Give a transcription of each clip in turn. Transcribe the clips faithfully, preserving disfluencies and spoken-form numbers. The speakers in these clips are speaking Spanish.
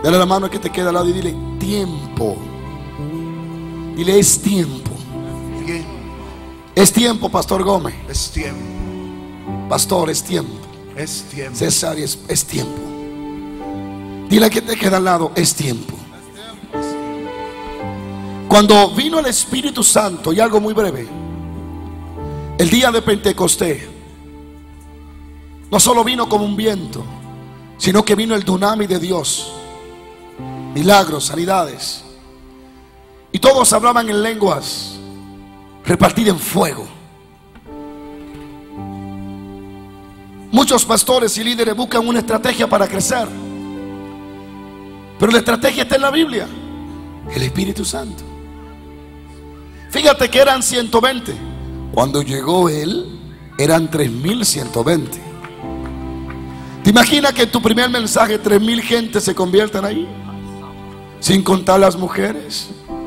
Dale la mano que te queda al lado y dile: tiempo. Dile: es tiempo. Es tiempo, Pastor Gómez. Es tiempo. Pastor, es tiempo. Es tiempo. César, es, es tiempo. Dile que te queda al lado: es tiempo. Cuando vino el Espíritu Santo, y algo muy breve, el día de Pentecostés, no solo vino como un viento, sino que vino el dunamis de Dios. Milagros, sanidades. Y todos hablaban en lenguas repartidas en fuego. Muchos pastores y líderes buscan una estrategia para crecer, pero la estrategia está en la Biblia: el Espíritu Santo. Fíjate que eran ciento veinte. Cuando llegó Él, eran tres mil ciento veinte. ¿Te imaginas que en tu primer mensaje tres mil gente se conviertan ahí? Sin contar las mujeres.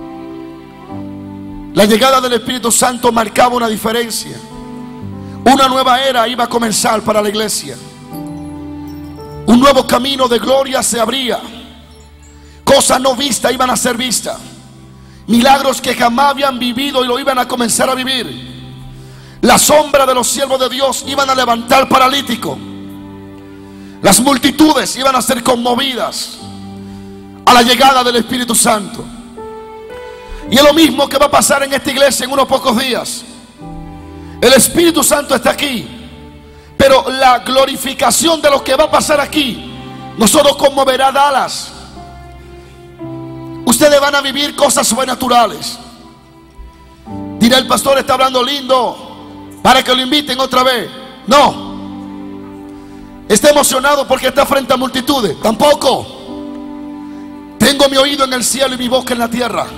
La llegada del Espíritu Santo marcaba una diferencia. Una nueva era iba a comenzar para la iglesia. Un nuevo camino de gloria se abría. Cosas no vistas iban a ser vistas. Milagros que jamás habían vivido y lo iban a comenzar a vivir. La sombra de los siervos de Dios iban a levantar paralíticos. Las multitudes iban a ser conmovidas a la llegada del Espíritu Santo. Y es lo mismo que va a pasar en esta iglesia en unos pocos días. El Espíritu Santo está aquí, pero la glorificación de lo que va a pasar aquí no solo conmoverá Dallas. Ustedes van a vivir cosas sobrenaturales. Dirá: el pastor está hablando lindo para que lo inviten otra vez. No. ¿Está emocionado porque está frente a multitudes? Tampoco. Tengo mi oído en el cielo y mi boca en la tierra.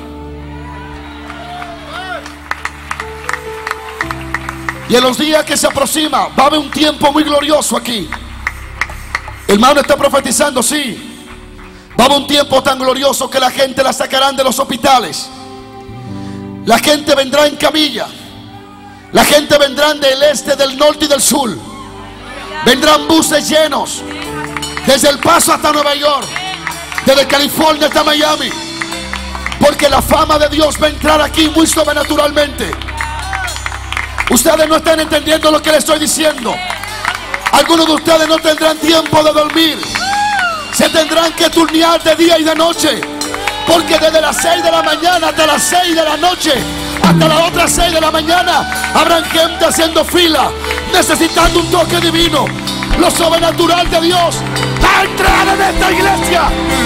Y en los días que se aproxima va a haber un tiempo muy glorioso aquí. El hermano está profetizando, sí. Va a haber un tiempo tan glorioso que la gente la sacarán de los hospitales. La gente vendrá en camilla. La gente vendrá del este, del norte y del sur. Vendrán buses llenos, desde El Paso hasta Nueva York, desde California hasta Miami, porque la fama de Dios va a entrar aquí muy sobrenaturalmente. Ustedes no están entendiendo lo que les estoy diciendo. Algunos de ustedes no tendrán tiempo de dormir. Se tendrán que turnear de día y de noche, porque desde las seis de la mañana hasta las seis de la noche, hasta las otras seis de la mañana, habrán gente haciendo fila, necesitando un toque divino. Lo sobrenatural de Dios va a entrar en esta iglesia.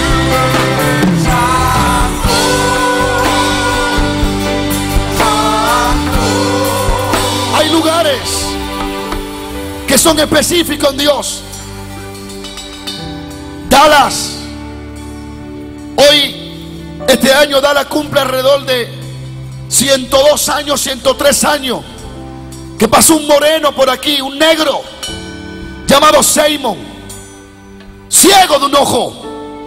Hay lugares que son específicos en Dios. Dallas, hoy, este año Dallas cumple alrededor de ciento dos años, ciento tres años, que pasó un moreno por aquí, un negro llamado Simon, ciego de un ojo.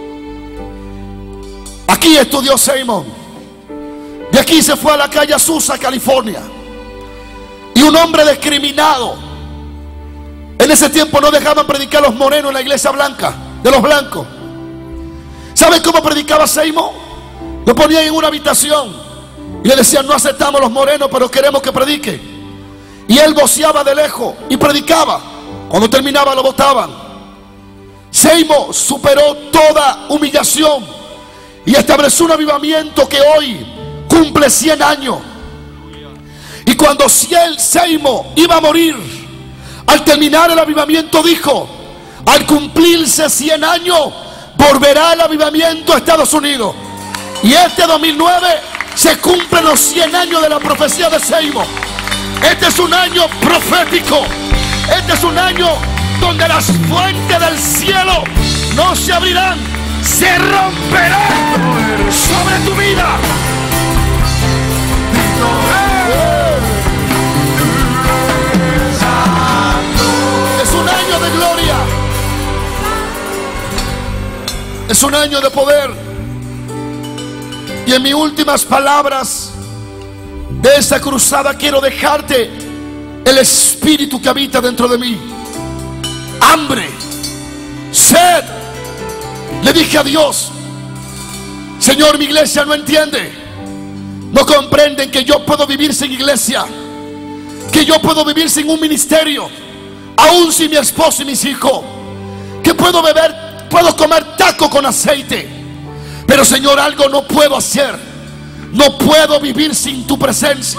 Aquí estudió Simon. De aquí se fue a la calle Azusa, California. Y un hombre discriminado. En ese tiempo no dejaban predicar a los morenos en la iglesia blanca, de los blancos. ¿Saben cómo predicaba Simon? Lo ponían en una habitación y le decían: no aceptamos los morenos, pero queremos que predique. Y él voceaba de lejos y predicaba. Cuando terminaba lo botaban. Simon superó toda humillación y estableció un avivamiento que hoy cumple cien años. Y cuando Simon iba a morir, al terminar el avivamiento dijo: al cumplirse cien años, volverá el avivamiento a Estados Unidos. Y este dos mil nueve se cumplen los cien años de la profecía de Simon. Este es un año profético. Este es un año donde las fuentes del cielo no se abrirán, se romperán sobre tu vida. Es un año de gloria. Es un año de poder. Y en mis últimas palabras de esta cruzada quiero dejarte el espíritu que habita dentro de mí. Hambre, sed. Le dije a Dios: Señor, mi iglesia no entiende, no comprenden que yo puedo vivir sin iglesia, que yo puedo vivir sin un ministerio, aún sin mi esposo y mis hijos, que puedo beber, puedo comer taco con aceite, pero Señor, algo no puedo hacer. No puedo vivir sin tu presencia.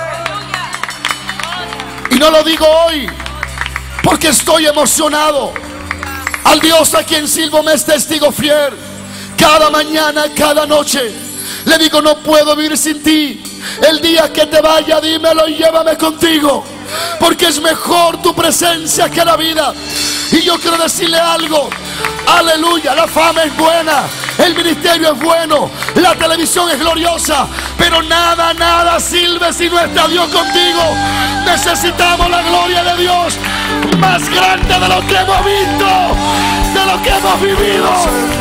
Y no lo digo hoy porque estoy emocionado. Al Dios a quien sirvo me es testigo fiel. Cada mañana, cada noche le digo: no puedo vivir sin ti. El día que te vaya, dímelo y llévame contigo, porque es mejor tu presencia que la vida. Y yo quiero decirle algo: aleluya, la fama es buena, el ministerio es bueno, la televisión es gloriosa, pero nada, nada sirve si no está Dios contigo. Necesitamos la gloria de Dios más grande de lo que hemos visto, de lo que hemos vivido.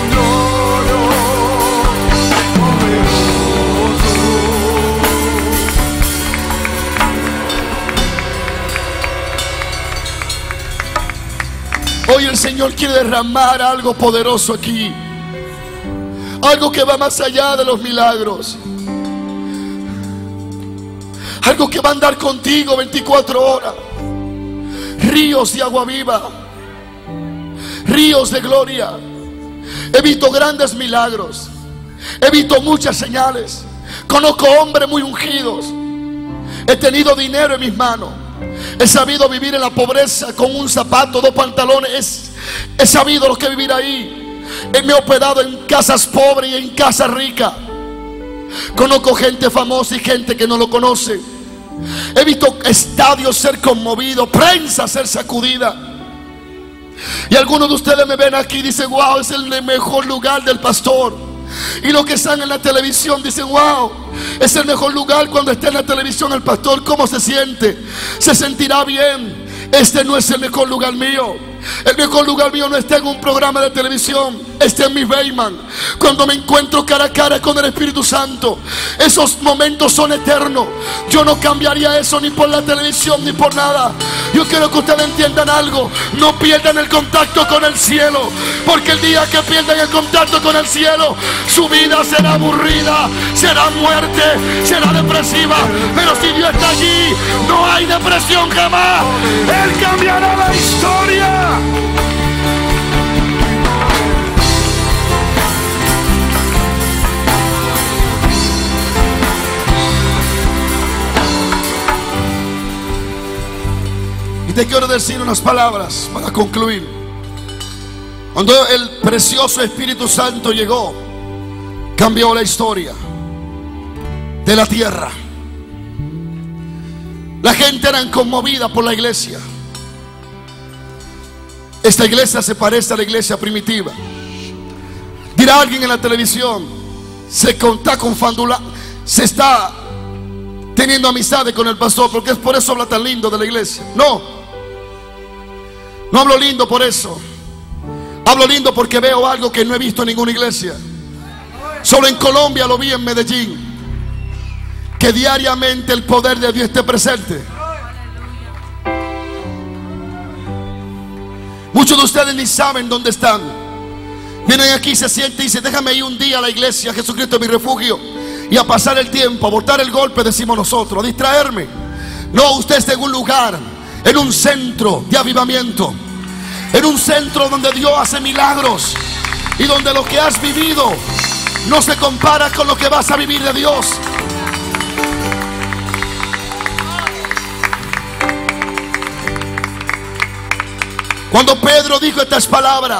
Hoy el Señor quiere derramar algo poderoso aquí, algo que va más allá de los milagros, algo que va a andar contigo veinticuatro horas. Ríos de agua viva, ríos de gloria. He visto grandes milagros, he visto muchas señales, conozco hombres muy ungidos, he tenido dinero en mis manos, he sabido vivir en la pobreza con un zapato, dos pantalones. He, he sabido lo que es vivir ahí. Me he hospedado en casas pobres y en casas ricas. Conozco gente famosa y gente que no lo conoce. He visto estadios ser conmovidos, prensa ser sacudida. Y algunos de ustedes me ven aquí y dicen: wow, es el mejor lugar del pastor. Y los que están en la televisión dicen: wow, es el mejor lugar. Cuando esté en la televisión el pastor, ¿cómo se siente? Se sentirá bien. Este no es el mejor lugar mío. El mejor lugar mío no está en un programa de televisión, está en mi Beyman. Cuando me encuentro cara a cara con el Espíritu Santo, esos momentos son eternos. Yo no cambiaría eso ni por la televisión ni por nada. Yo quiero que ustedes entiendan algo: no pierdan el contacto con el cielo, porque el día que pierdan el contacto con el cielo, su vida será aburrida, será muerte, será depresiva. Pero si Dios está allí, no hay depresión jamás. Él cambiará la historia. Y te quiero decir unas palabras para concluir. Cuando el precioso Espíritu Santo llegó, cambió la historia de la tierra. La gente era conmovida por la iglesia. Esta iglesia se parece a la iglesia primitiva. Dirá alguien en la televisión: se está confandula, se está teniendo amistades con el pastor, porque es por eso habla tan lindo de la iglesia. No, no hablo lindo por eso. Hablo lindo porque veo algo que no he visto en ninguna iglesia. Solo en Colombia lo vi, en Medellín. Que diariamente el poder de Dios esté presente. Muchos de ustedes ni saben dónde están. Vienen aquí, se sienten y dicen: déjame ir un día a la iglesia, Jesucristo es mi refugio, y a pasar el tiempo, a botar el golpe, decimos nosotros, a distraerme. No, usted está en un lugar, en un centro de avivamiento, en un centro donde Dios hace milagros, y donde lo que has vivido no se compara con lo que vas a vivir de Dios. Cuando Pedro dijo estas palabras,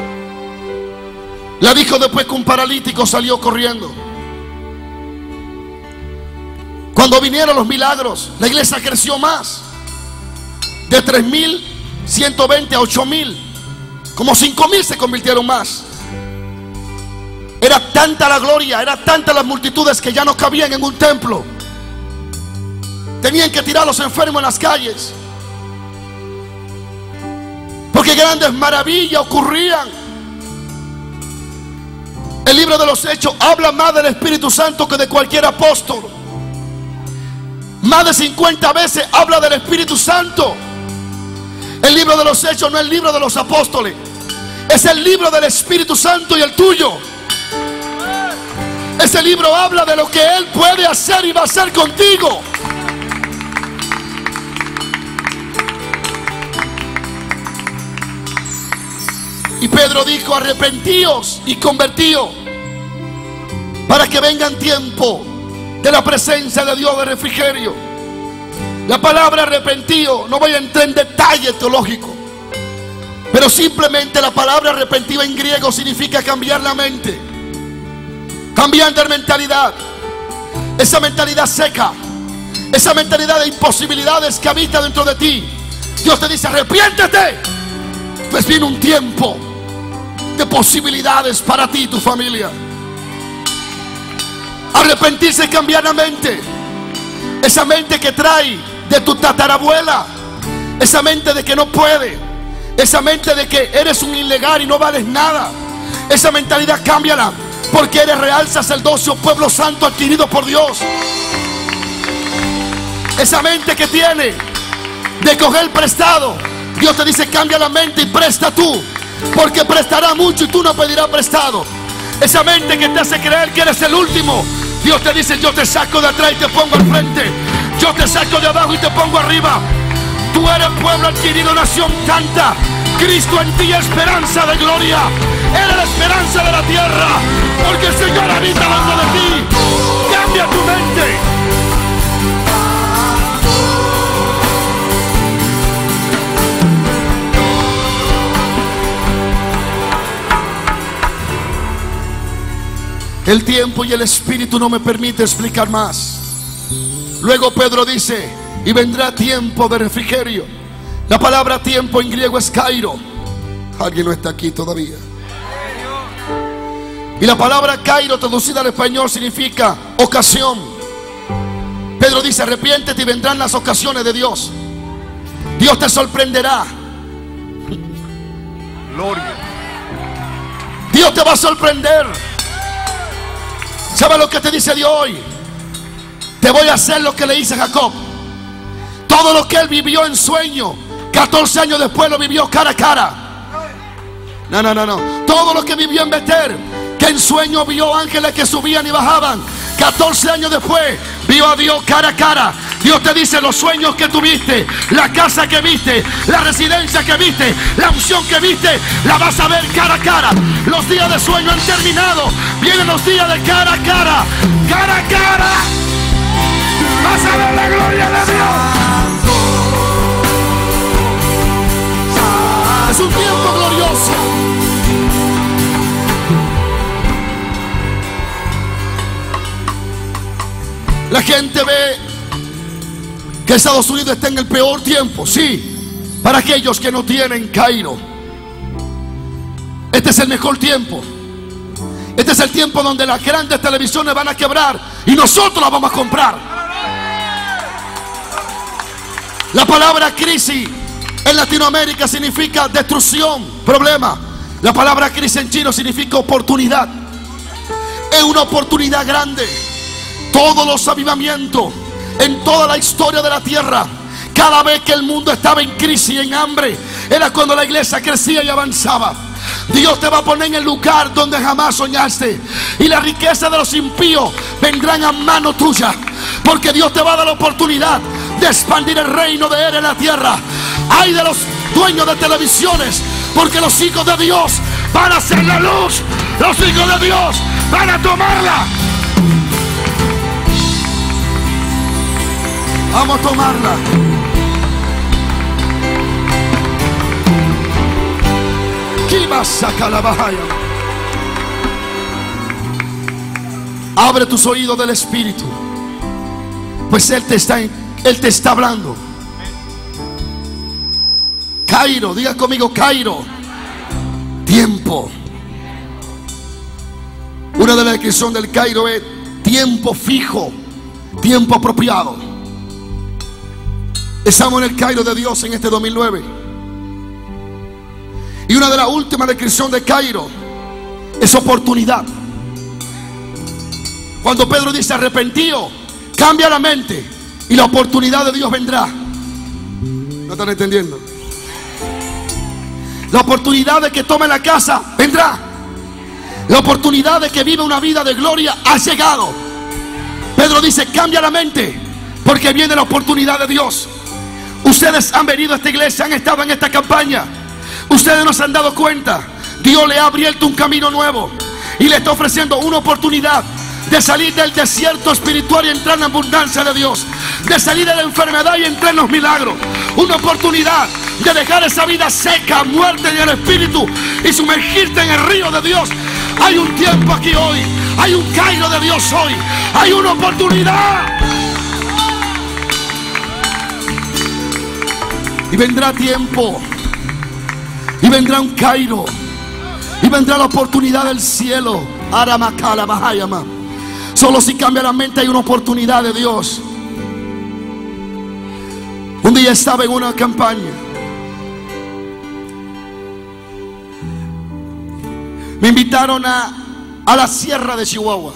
la dijo después que un paralítico salió corriendo. Cuando vinieron los milagros, la iglesia creció más. De tres mil ciento veinte a ocho mil, como cinco mil se convirtieron más. Era tanta la gloria, era tanta las multitudes que ya no cabían en un templo. Tenían que tirar a los enfermos en las calles, porque grandes maravillas ocurrían. El libro de los Hechos habla más del Espíritu Santo que de cualquier apóstol. Más de cincuenta veces habla del Espíritu Santo. El libro de los Hechos no es el libro de los apóstoles, Es el libro del Espíritu Santo y el tuyo. Ese libro habla de lo que Él puede hacer y va a hacer contigo. Y Pedro dijo: arrepentíos y convertíos, para que vengan tiempo de la presencia de Dios de refrigerio. La palabra arrepentido, no voy a entrar en detalle teológico, pero simplemente la palabra arrepentido en griego significa cambiar la mente, cambiar de mentalidad. Esa mentalidad seca, esa mentalidad de imposibilidades que habita dentro de ti, Dios te dice: arrepiéntete, pues viene un tiempo de posibilidades para ti y tu familia. Arrepentirse y cambiar la mente. Esa mente que trae de tu tatarabuela, esa mente de que no puede, esa mente de que eres un ilegal y no vales nada. Esa mentalidad cámbiala, porque eres real sacerdocio, pueblo santo adquirido por Dios. Esa mente que tiene de coger prestado, Dios te dice: cambia la mente y presta tú, porque prestará mucho y tú no pedirás prestado. Esa mente que te hace creer que eres el último, Dios te dice: yo te saco de atrás y te pongo al frente. Yo te saco de abajo y te pongo arriba. Tú eres pueblo adquirido, nación santa. Cristo en ti, esperanza de gloria. Eres la esperanza de la tierra, porque el Señor habita dentro de ti. Cambia tu mente. El tiempo y el espíritu no me permite explicar más. Luego Pedro dice: y vendrá tiempo de refrigerio. La palabra tiempo en griego es kairo. Alguien no está aquí todavía. Y la palabra kairo traducida al español significa ocasión. Pedro dice: arrepiéntete y vendrán las ocasiones de Dios. Dios te sorprenderá. Gloria. Dios te va a sorprender. ¿Sabe lo que te dice Dios hoy? Te voy a hacer lo que le hice a Jacob. Todo lo que él vivió en sueño, catorce años después lo vivió cara a cara. No, no, no, no. Todo lo que vivió en Betel, que en sueño vio ángeles que subían y bajaban, catorce años después vio a Dios cara a cara. Dios te dice: los sueños que tuviste, la casa que viste, la residencia que viste, la unción que viste, la vas a ver cara a cara. Los días de sueño han terminado. Vienen los días de cara a cara. Cara a cara vas a ver la gloria de Dios. Es un tiempo glorioso. La gente ve que Estados Unidos está en el peor tiempo. Sí, para aquellos que no tienen Kairo, este es el mejor tiempo. Este es el tiempo donde las grandes televisiones van a quebrar y nosotros las vamos a comprar. La palabra crisis en Latinoamérica significa destrucción, problema. La palabra crisis en chino significa oportunidad. Es una oportunidad grande. Todos los avivamientos en toda la historia de la tierra, cada vez que el mundo estaba en crisis y en hambre, era cuando la iglesia crecía y avanzaba. Dios te va a poner en el lugar donde jamás soñaste, y la riqueza de los impíos vendrán a mano tuya, porque Dios te va a dar la oportunidad de expandir el reino de Él en la tierra. Ay de los dueños de televisiones, porque los hijos de Dios van a hacer la luz. Los hijos de Dios van a tomarla. Vamos a tomarla. ¿Qué vas a calabajaya? Abre tus oídos del Espíritu, pues Él te está, Él te está hablando. Kairo, diga conmigo: Kairo, tiempo. Una de las descripciones del Kairo es tiempo fijo, tiempo apropiado. Estamos en el Kairo de Dios en este dos mil nueve. Y una de las últimas descripciones de Kairo es oportunidad. Cuando Pedro dice: arrepentido, cambia la mente y la oportunidad de Dios vendrá. ¿No están entendiendo? La oportunidad de que tome la casa vendrá. La oportunidad de que viva una vida de gloria ha llegado. Pedro dice: cambia la mente, porque viene la oportunidad de Dios. Ustedes han venido a esta iglesia, han estado en esta campaña. Ustedes no se han dado cuenta. Dios le ha abierto un camino nuevo y le está ofreciendo una oportunidad de salir del desierto espiritual y entrar en la abundancia de Dios, de salir de la enfermedad y entrar en los milagros. Una oportunidad de dejar esa vida seca, muerta en el espíritu, y sumergirte en el río de Dios. Hay un tiempo aquí hoy, hay un Cairo de Dios hoy, hay una oportunidad. Y vendrá tiempo, y vendrá un Cairo, y vendrá la oportunidad del cielo. Aramakala Bahayama. Solo si cambia la mente hay una oportunidad de Dios. Un día estaba en una campaña. Me invitaron a, a la sierra de Chihuahua.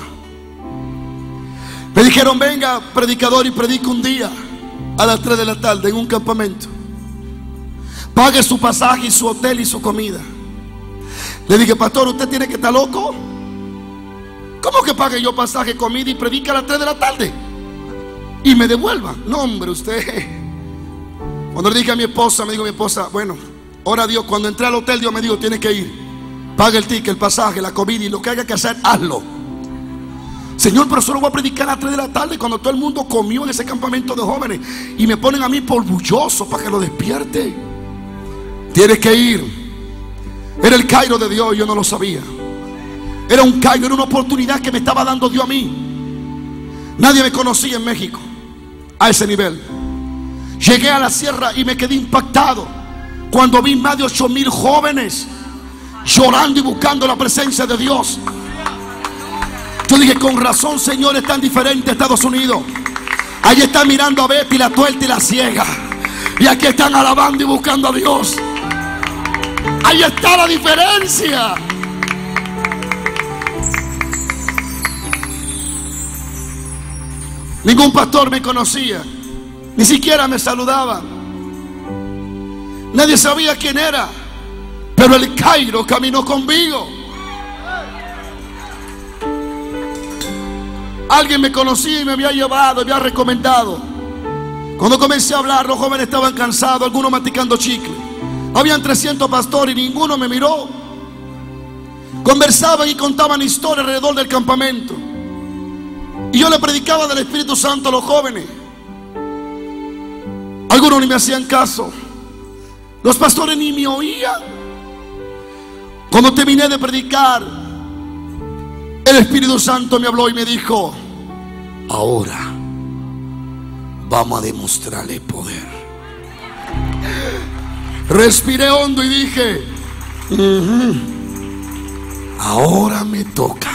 Me dijeron: venga, predicador, y predica un día a las tres de la tarde en un campamento. Pague su pasaje y su hotel y su comida. Le dije: pastor, ¿usted tiene que estar loco? ¿Cómo que pague yo pasaje, comida y predica a las tres de la tarde y me devuelva? No, hombre, usted. Cuando le dije a mi esposa, me dijo mi esposa: bueno, ora a Dios. Cuando entré al hotel, Dios me dijo: tiene que ir. Paga el ticket, el pasaje, la comida y lo que haya que hacer, hazlo. Señor, pero solo voy a predicar a las tres de la tarde, cuando todo el mundo comió en ese campamento de jóvenes, y me ponen a mí por bulloso para que lo despierte. Tienes que ir. Era el Cairo de Dios, yo no lo sabía. Era un Cairo, era una oportunidad que me estaba dando Dios a mí. Nadie me conocía en México a ese nivel. Llegué a la sierra y me quedé impactado cuando vi más de ocho mil jóvenes llorando y buscando la presencia de Dios. Yo dije: con razón, Señor, es tan diferente Estados Unidos. Allí están mirando a Betty, la tuerta y la ciega, y aquí están alabando y buscando a Dios. Ahí está la diferencia. Ningún pastor me conocía, ni siquiera me saludaba. Nadie sabía quién era, pero el Cairo caminó conmigo. Alguien me conocía y me había llevado, me había recomendado. Cuando comencé a hablar, los jóvenes estaban cansados, algunos masticando chicle. Habían trescientos pastores y ninguno me miró. Conversaban y contaban historias alrededor del campamento, y yo le predicaba del Espíritu Santo a los jóvenes. Algunos ni me hacían caso. Los pastores ni me oían. Cuando terminé de predicar, el Espíritu Santo me habló y me dijo: ahora vamos a demostrarle poder. Respiré hondo y dije: uh-huh, ahora me toca.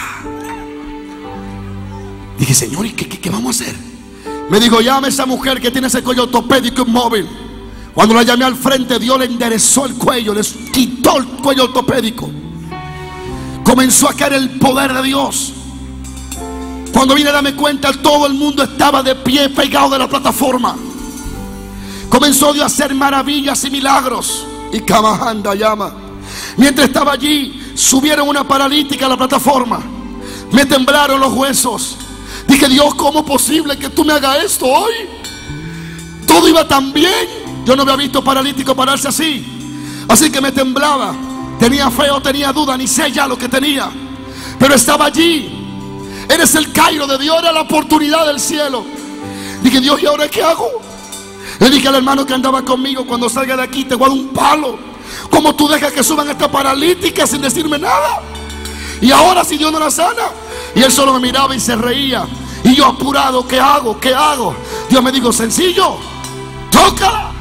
Dije: Señor, ¿y qué, qué, qué vamos a hacer? Me dijo: llame a esa mujer que tiene ese cuello ortopédico inmóvil. Cuando la llamé al frente, Dios le enderezó el cuello, le quitó el cuello ortopédico. Comenzó a caer el poder de Dios. Cuando vine a darme cuenta, todo el mundo estaba de pie, pegado de la plataforma. Comenzó Dios a hacer maravillas y milagros. Y Kamahanda llama. Mientras estaba allí, subieron una paralítica a la plataforma. Me temblaron los huesos. Dije: Dios, ¿cómo es posible que tú me hagas esto hoy? Todo iba tan bien. Yo no había visto paralítico pararse así. Así que me temblaba. Tenía fe o tenía duda, ni sé ya lo que tenía, pero estaba allí. Eres el Cairo de Dios, era la oportunidad del cielo. Dije: Dios, ¿y ahora qué hago? Le dije al hermano que andaba conmigo: cuando salga de aquí te voy a dar un palo. ¿Cómo tú dejas que suban esta paralítica sin decirme nada? Y ahora si Dios no la sana. Y él solo me miraba y se reía. Y yo apurado: ¿qué hago? ¿Qué hago? Dios me dijo: sencillo, tócala.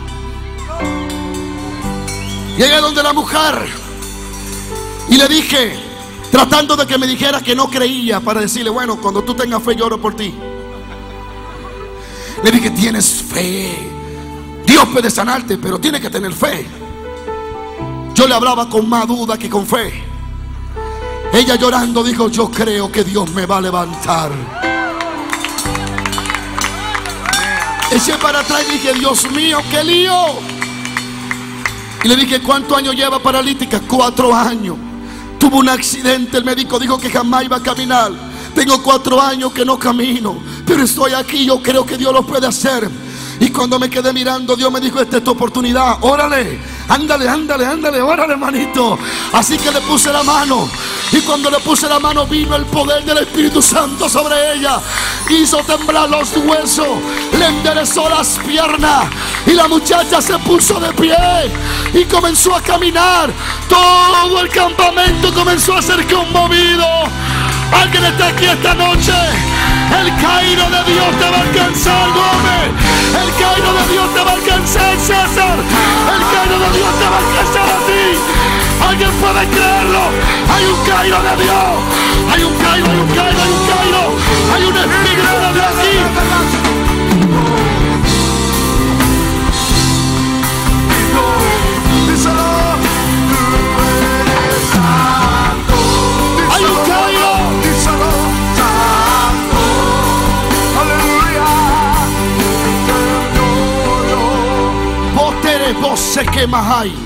Llegué donde la mujer y le dije, tratando de que me dijera que no creía, para decirle: bueno, cuando tú tengas fe yo oro por ti. Le dije: tienes fe, Dios puede sanarte, pero tienes que tener fe. Yo le hablaba con más duda que con fe. Ella llorando dijo: yo creo que Dios me va a levantar. Eché para atrás y dije: Dios mío, qué lío. Y le dije, ¿cuántos años lleva paralítica? Cuatro años. Tuvo un accidente, el médico dijo que jamás iba a caminar. Tengo cuatro años que no camino, pero estoy aquí, yo creo que Dios lo puede hacer. Y cuando me quedé mirando, Dios me dijo, esta es tu oportunidad, órale, ándale, ándale, ándale, órale, hermanito. Así que le puse la mano, y cuando le puse la mano vino el poder del Espíritu Santo sobre ella. Hizo temblar los huesos, le enderezó las piernas, y la muchacha se puso de pie y comenzó a caminar. Todo el campamento comenzó a ser conmovido. Alguien está aquí esta noche. El Cairo de Dios te va a alcanzar, Gómez. El Cairo de Dios te va a alcanzar, César. El Cairo de Dios te va a alcanzar a ti. Alguien puede creerlo. Hay un Cairo de Dios. Hay un Cairo, hay un Cairo, hay un Cairo. Hay un espíritu de Dios aquí. Hay un Cairo. Vos sé que más hay.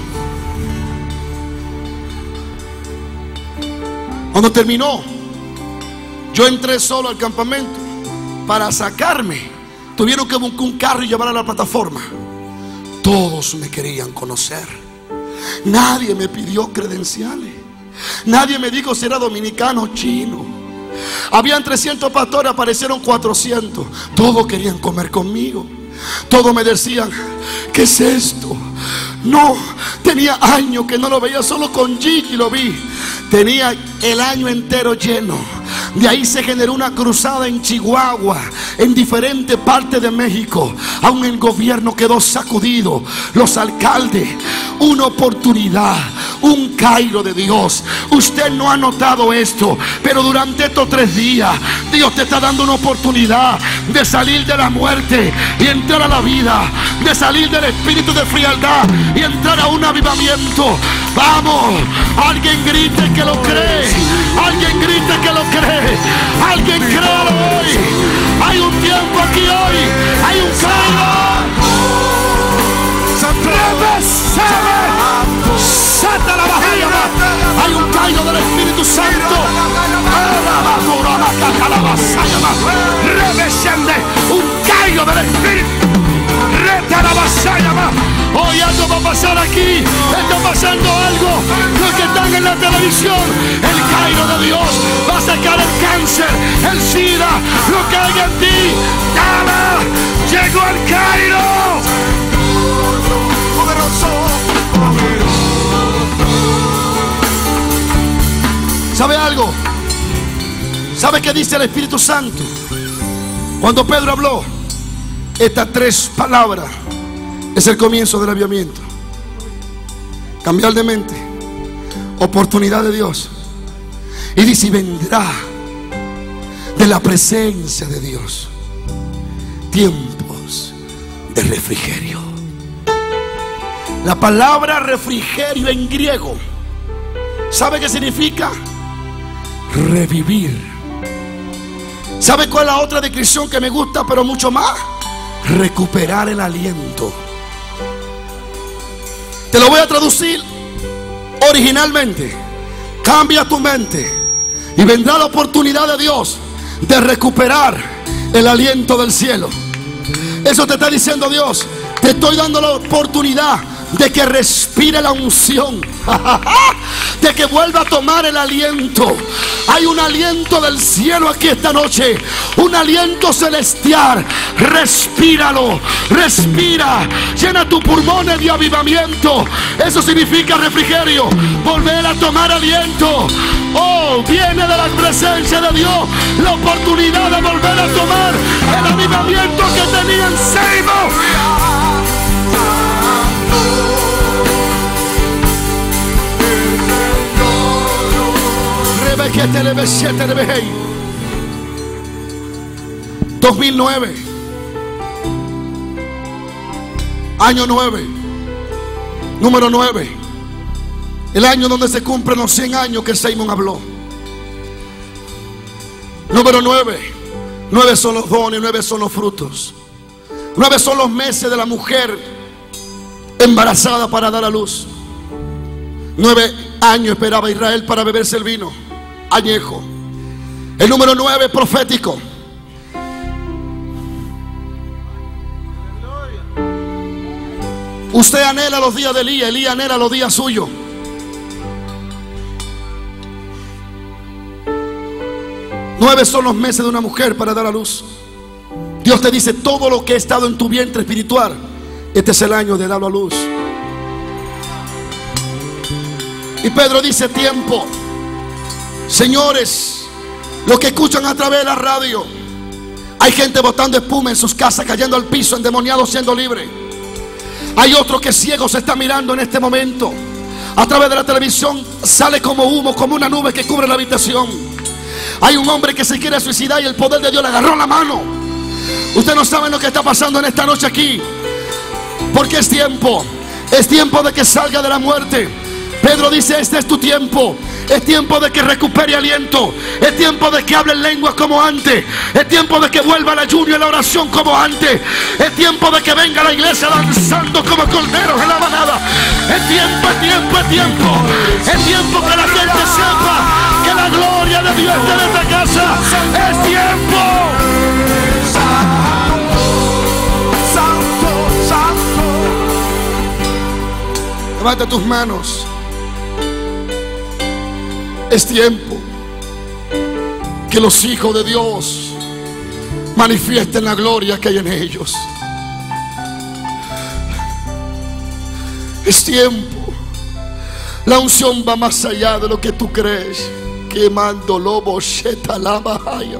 Cuando terminó, yo entré solo al campamento. Para sacarme tuvieron que buscar un carro y llevar a la plataforma. Todos me querían conocer. Nadie me pidió credenciales. Nadie me dijo si era dominicano o chino. Habían trescientos pastores, aparecieron cuatrocientos. Todos querían comer conmigo. Todos me decían, ¿qué es esto? No, tenía años que no lo veía, solo con Gigi lo vi. Tenía el año entero lleno. De ahí se generó una cruzada en Chihuahua, en diferentes partes de México. Aún el gobierno quedó sacudido, los alcaldes. Una oportunidad, un Cairo de Dios. Usted no ha notado esto, pero durante estos tres días Dios te está dando una oportunidad de salir de la muerte y entrar a la vida, de salir del espíritu de frialdad y entrar a un avivamiento. Vamos, alguien grite que lo cree. Alguien grite que lo cree. Alguien créalo hoy. Hay un tiempo aquí hoy. Hay un Cairo. Hay un Cairo del Espíritu Santo. Un Cairo del Espíritu. Hoy algo va a pasar aquí. Está pasando algo. Los que están en la televisión, el Cairo de Dios va a sacar el cáncer, el SIDA, lo que hay en ti. ¡Dala! Llegó el Cairo. ¿Sabe algo? ¿Sabe qué dice el Espíritu Santo? Cuando Pedro habló estas tres palabras, es el comienzo del avivamiento. Cambiar de mente, oportunidad de Dios. Y dice, y vendrá de la presencia de Dios tiempos de refrigerio. La palabra refrigerio en griego, ¿sabe qué significa? Revivir. ¿Sabe cuál es la otra descripción que me gusta, pero mucho más? Recuperar el aliento. Te lo voy a traducir originalmente. Cambia tu mente y vendrá la oportunidad de Dios de recuperar el aliento del cielo. Eso te está diciendo Dios. Te estoy dando la oportunidad de que respire la unción, de que vuelva a tomar el aliento. Hay un aliento del cielo aquí esta noche, un aliento celestial. Respíralo, respira, llena tus pulmones de avivamiento. Eso significa refrigerio, volver a tomar aliento. Oh, viene de la presencia de Dios la oportunidad de volver a tomar el avivamiento que tenía en Seymour. dos mil nueve, año nueve, número nueve, el año donde se cumplen los cien años que Seymour habló. Número nueve, nueve son los dones, nueve son los frutos, nueve son los meses de la mujer embarazada para dar a luz. Nueve años esperaba Israel para beberse el vino añejo. El número nueve, profético. Usted anhela los días de Elías, Elías anhela los días suyos. Nueve son los meses de una mujer para dar a luz. Dios te dice: todo lo que ha estado en tu vientre espiritual, este es el año de darlo a luz. Y Pedro dice: tiempo. Señores, los que escuchan a través de la radio, hay gente botando espuma en sus casas, cayendo al piso, endemoniados, siendo libres. Hay otro que ciego se está mirando en este momento. A través de la televisión sale como humo, como una nube que cubre la habitación. Hay un hombre que se quiere suicidar y el poder de Dios le agarró la mano. Usted no sabe lo que está pasando en esta noche aquí, porque es tiempo. Es tiempo de que salga de la muerte. Pedro dice: este es tu tiempo. Es tiempo de que recupere aliento. Es tiempo de que hable en lenguas como antes. Es tiempo de que vuelva al ayuno y la oración como antes. Es tiempo de que venga a la iglesia danzando como corderos en la manada. Es tiempo, es tiempo, es tiempo. Es tiempo que la gente sepa que la gloria de Dios está en esta casa. Es tiempo. Santo, santo. Levanta tus manos. Es tiempo que los hijos de Dios manifiesten la gloria que hay en ellos. Es tiempo. La unción va más allá de lo que tú crees. Quemando lobos, shetalaba.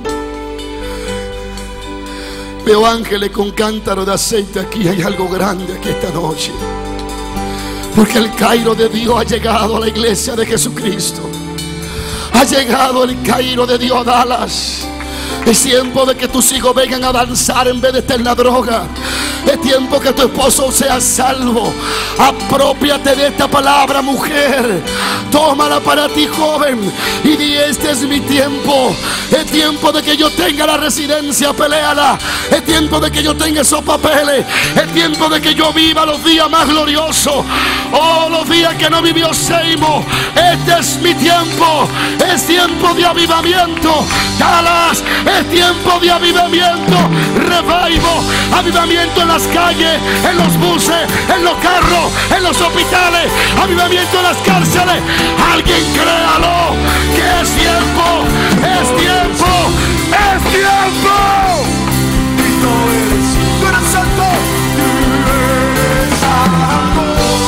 Veo ángeles con cántaro de aceite aquí. Hay algo grande aquí esta noche, porque el Cairo de Dios ha llegado a la iglesia de Jesucristo. Ha llegado el Cairo de Dios a Dallas. Es tiempo de que tus hijos vengan a danzar en vez de estar en la droga. Es tiempo que tu esposo sea salvo. Apropiate de esta palabra, mujer. Tómala para ti, joven, y di: este es mi tiempo. Es tiempo de que yo tenga la residencia. Peléala. Es tiempo de que yo tenga esos papeles. Es tiempo de que yo viva los días más gloriosos. Oh, los días que no vivió Seymour. Este es mi tiempo. Es tiempo de avivamiento. Dallas, es tiempo de avivamiento. Revival, avivamiento en las calles, en los buses, en los carros, en los hospitales. Avivamiento en las cárceles. Alguien créalo, que es tiempo, es tiempo, es tiempo. Y tú eres, tú eres santo, tú eres santo.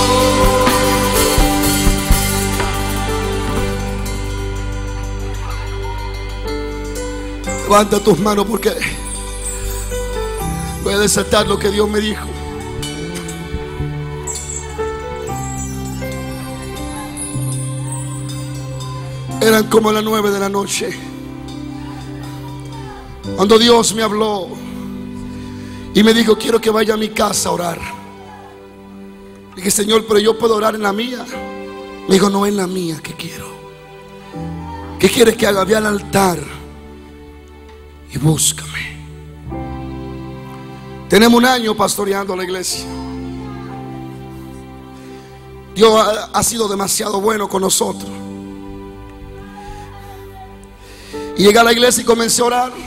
Levanta tus manos, porque voy a desatar lo que Dios me dijo. Eran como las nueve de la noche cuando Dios me habló y me dijo: quiero que vaya a mi casa a orar. Dije: Señor, pero yo puedo orar en la mía. Me dijo: no, en la mía que quiero. ¿Qué quieres que haga? Ve al altar y búscame. Tenemos un año pastoreando la iglesia. Dios ha, ha sido demasiado bueno con nosotros. Y llegué a la iglesia y comencé a orar.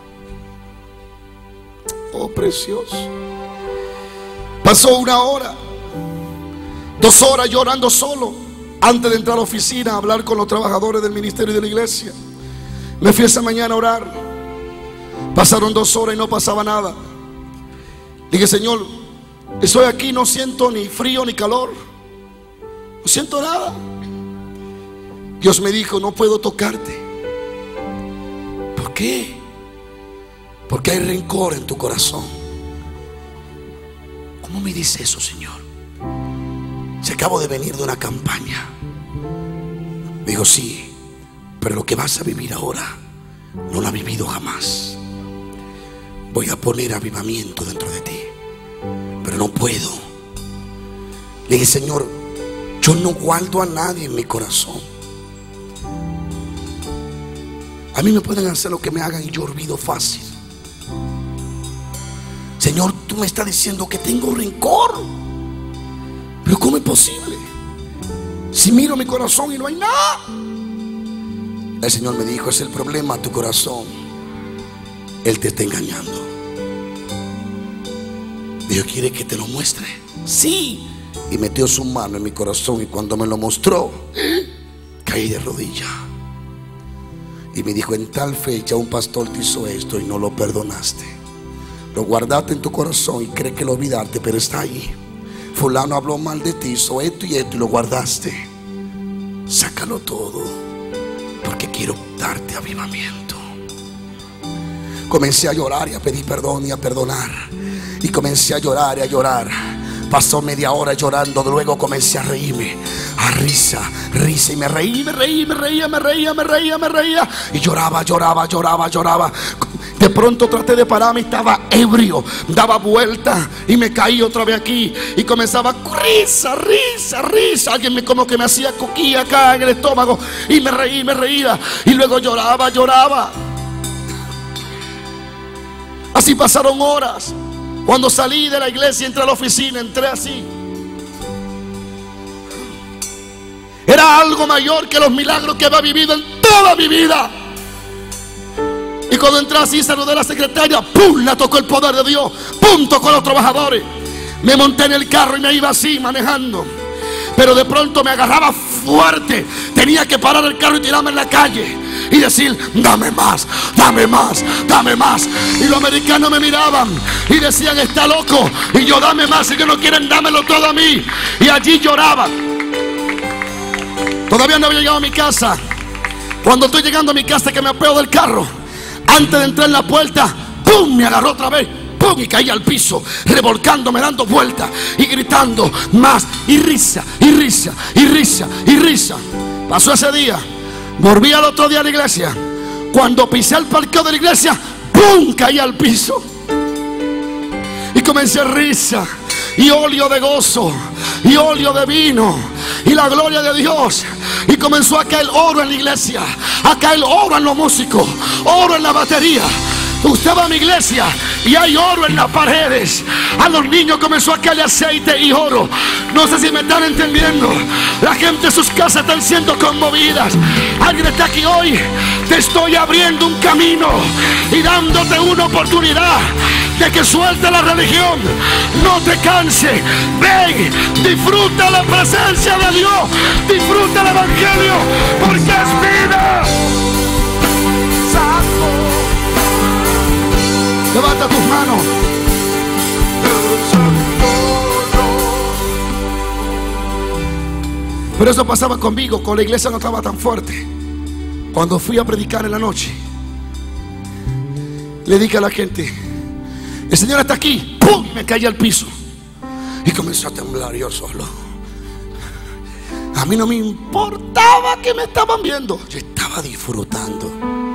Oh, precioso. Pasó una hora, dos horas yo orando solo. Antes de entrar a la oficina a hablar con los trabajadores del ministerio de la iglesia, me fui esa mañana a orar. Pasaron dos horas y no pasaba nada. Dije: Señor, estoy aquí, no siento ni frío ni calor, no siento nada. Dios me dijo: no puedo tocarte. ¿Por qué? Porque hay rencor en tu corazón. ¿Cómo me dice eso, Señor? Si acabo de venir de una campaña. Digo: sí, pero lo que vas a vivir ahora no lo has vivido jamás. Voy a poner avivamiento dentro de ti, pero no puedo. Le dije: Señor, yo no guardo a nadie en mi corazón. A mí me pueden hacer lo que me hagan y yo olvido fácil. Señor, tú me estás diciendo que tengo rencor. Pero ¿cómo es posible? Si miro mi corazón y no hay nada. El Señor me dijo: es el problema, tu corazón. Él te está engañando. Dios quiere que te lo muestre. Sí. Y metió su mano en mi corazón, y cuando me lo mostró, caí de rodillas. Y me dijo: en tal fecha un pastor te hizo esto y no lo perdonaste. Lo guardaste en tu corazón y crees que lo olvidaste, pero está ahí. Fulano habló mal de ti, hizo esto y esto y lo guardaste. Sácalo todo, porque quiero darte avivamiento. Comencé a llorar y a pedir perdón y a perdonar. Y comencé a llorar y a llorar. Pasó media hora llorando. Luego comencé a reírme, a risa, risa. Y me reí, me reí, me reía, me reía, me reía, me reía. Y lloraba, lloraba, lloraba, lloraba. De pronto traté de pararme, estaba ebrio. Daba vuelta y me caí otra vez aquí. Y comenzaba risa, risa, risa. Alguien me, como que me hacía coquilla acá en el estómago. Y me reí, me reía. Y luego lloraba, lloraba. Así pasaron horas. Cuando salí de la iglesia, entré a la oficina, entré así. Era algo mayor que los milagros que había vivido en toda mi vida. Y cuando entré así, saludé a la secretaria. ¡Pum! La tocó el poder de Dios. ¡Pum! Tocó a los trabajadores. Me monté en el carro y me iba así, manejando. Pero de pronto me agarraba fuerte. Tenía que parar el carro y tirarme en la calle y decir: dame más, dame más, dame más. Y los americanos me miraban y decían: está loco. Y yo: dame más. Si ellos no quieren, dámelo todo a mí. Y allí lloraba. Todavía no había llegado a mi casa. Cuando estoy llegando a mi casa, que me apeo del carro, antes de entrar en la puerta, ¡pum! Me agarró otra vez. ¡Pum! Y caí al piso, revolcándome, dando vueltas y gritando más. Y risa, y risa, y risa, y risa. Pasó ese día. Volví al otro día a la iglesia. Cuando pisé el parqueo de la iglesia, ¡pum! Caí al piso. Y comencé risa, y óleo de gozo, y óleo de vino, y la gloria de Dios. Y comenzó a caer oro en la iglesia, a caer oro en los músicos, oro en la batería. Usted va a mi iglesia y hay oro en las paredes. A los niños comenzó a caer aceite y oro. No sé si me están entendiendo. La gente en sus casas están siendo conmovidas. Alguien está aquí hoy. Te estoy abriendo un camino y dándote una oportunidad de que suelte la religión. No te canses. Ven, disfruta la presencia de Dios. Disfruta el evangelio, porque es vida. Levanta tus manos. Pero eso pasaba conmigo. Con la iglesia no estaba tan fuerte. Cuando fui a predicar en la noche, le dije a la gente: el Señor está aquí. ¡Pum! Y me caí al piso. Y comenzó a temblar yo solo. A mí no me importaba que me estaban viendo. Yo estaba disfrutando.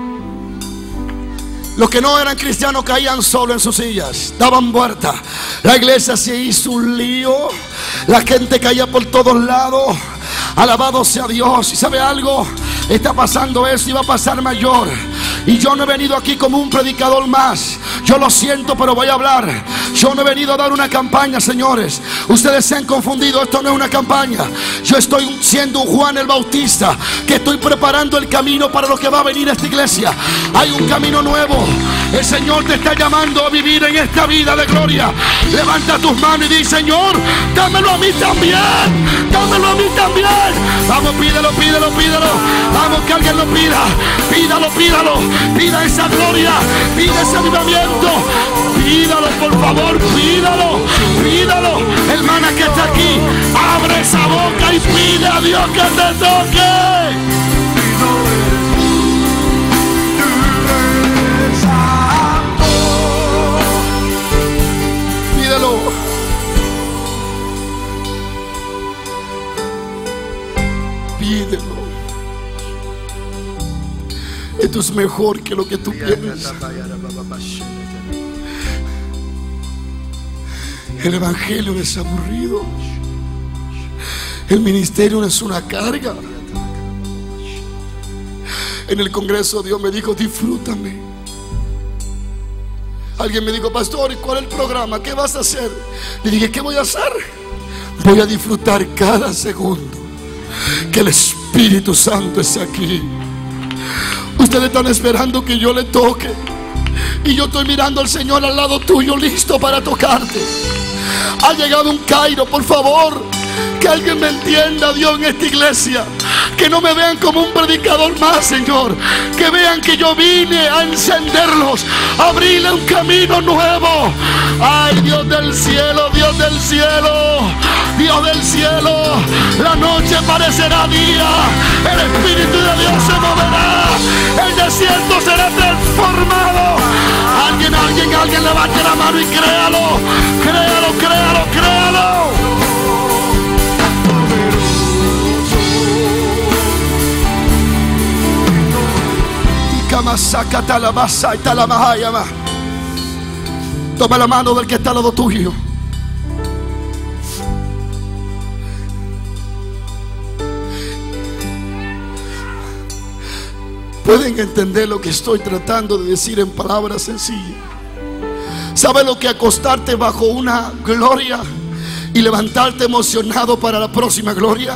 Los que no eran cristianos caían solo en sus sillas, daban vuelta. La iglesia se hizo un lío. La gente caía por todos lados. Alabado sea Dios. ¿Y sabe algo? Está pasando eso y va a pasar mayor. Y yo no he venido aquí como un predicador más. Yo lo siento, pero voy a hablar. Yo no he venido a dar una campaña, señores. Ustedes se han confundido. Esto no es una campaña. Yo estoy siendo un Juan el Bautista, que estoy preparando el camino para lo que va a venir a esta iglesia. Hay un camino nuevo. El Señor te está llamando a vivir en esta vida de gloria. Levanta tus manos y di: Señor, dámelo a mí también. Dámelo a mí también. Vamos, pídelo, pídelo, pídelo. Vamos, que alguien lo pida. Pídalo, pídalo. Pida esa gloria. Pida ese avivamiento. Pídalo, por favor, pídalo. Pídalo. Hermana que está aquí, abre esa boca y pide a Dios que te toque. Pídelo. Pídelo. Esto es mejor que lo que tú piensas. El evangelio no es aburrido. El ministerio no es una carga. En el congreso Dios me dijo: disfrútame. Alguien me dijo: pastor, ¿y cuál es el programa? ¿Qué vas a hacer? Le dije: ¿qué voy a hacer? Voy a disfrutar cada segundo que el Espíritu Santo es aquí. Ustedes están esperando que yo le toque, y yo estoy mirando al Señor al lado tuyo, listo para tocarte. Ha llegado un Cairo, por favor. Que alguien me entienda, Dios, en esta iglesia. Que no me vean como un predicador más, Señor. Que vean que yo vine a encenderlos, a abrirle un camino nuevo. Ay, Dios del cielo, Dios del cielo, Dios del cielo. La noche parecerá día, el Espíritu de Dios se moverá, el desierto será transformado. Alguien, alguien, alguien levante la mano y créalo, créalo, créalo, créalo. Toma la mano del que está al lado tuyo. Pueden entender lo que estoy tratando de decir en palabras sencillas. ¿Sabe lo que acostarte bajo una gloria y levantarte emocionado para la próxima gloria?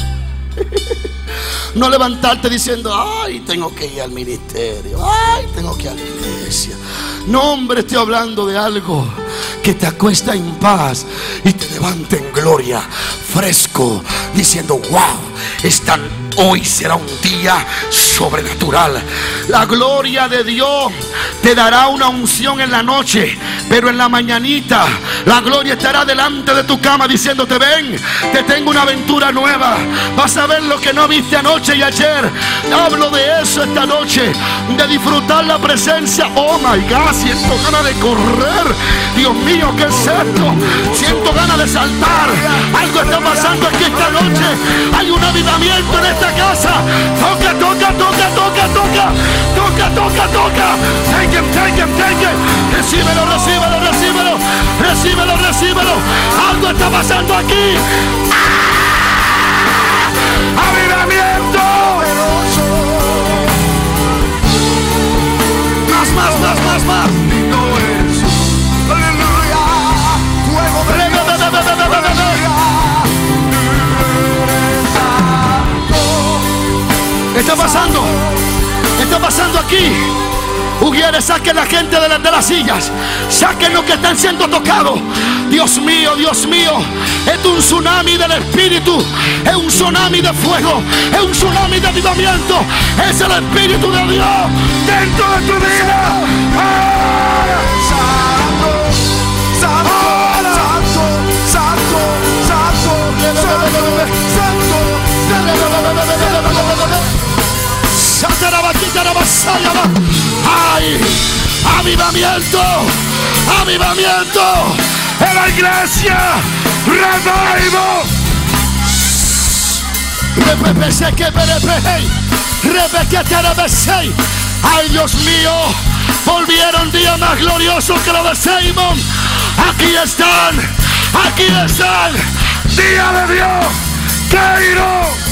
No levantarte diciendo: ay, tengo que ir al ministerio, ay, tengo que ir a la iglesia. No, hombre, estoy hablando de algo que te acuesta en paz y te levanta en gloria, fresco, diciendo: wow, esta, hoy será un día sobrenatural. La gloria de Dios te dará una unción en la noche, pero en la mañanita la gloria estará delante de tu cama diciéndote: ven, te tengo una aventura nueva. Vas a ver lo que no viste anoche y ayer. Hablo de eso esta noche, de disfrutar la presencia. Oh my God, siento ganas de correr. Dios mío, ¿qué es esto? Siento ganas de saltar. Algo está pasando aquí esta noche. Hay un avivamiento en esta casa. Toca, toca, toca, toca, toca, toca, toca, toca. Take him, take him, take him. Recíbelo, recíbelo, recíbelo, recíbelo, recíbelo. Algo está pasando aquí. ¡Ah! ¡Avivamiento! Más, más, más, más, más. Aleluya. Fuego de ¿qué está pasando? ¿Qué está pasando aquí? Ujieres, saquen la gente de, la, de las sillas. Saquen los que están siendo tocados. Dios mío, Dios mío. Es un tsunami del Espíritu. Es un tsunami de fuego. Es un tsunami de avivamiento. Es el Espíritu de Dios dentro de tu vida. ¡Ah! Santo, santo, santo, santo, santo, santo, ¡ay! ¡Avivamiento! ¡Avivamiento! ¡En la iglesia! ¡Revival! ¡Ay, Dios mío! Volvieron día más glorioso que lo de Simón. Aquí están, aquí están. Día de Dios, Cairo.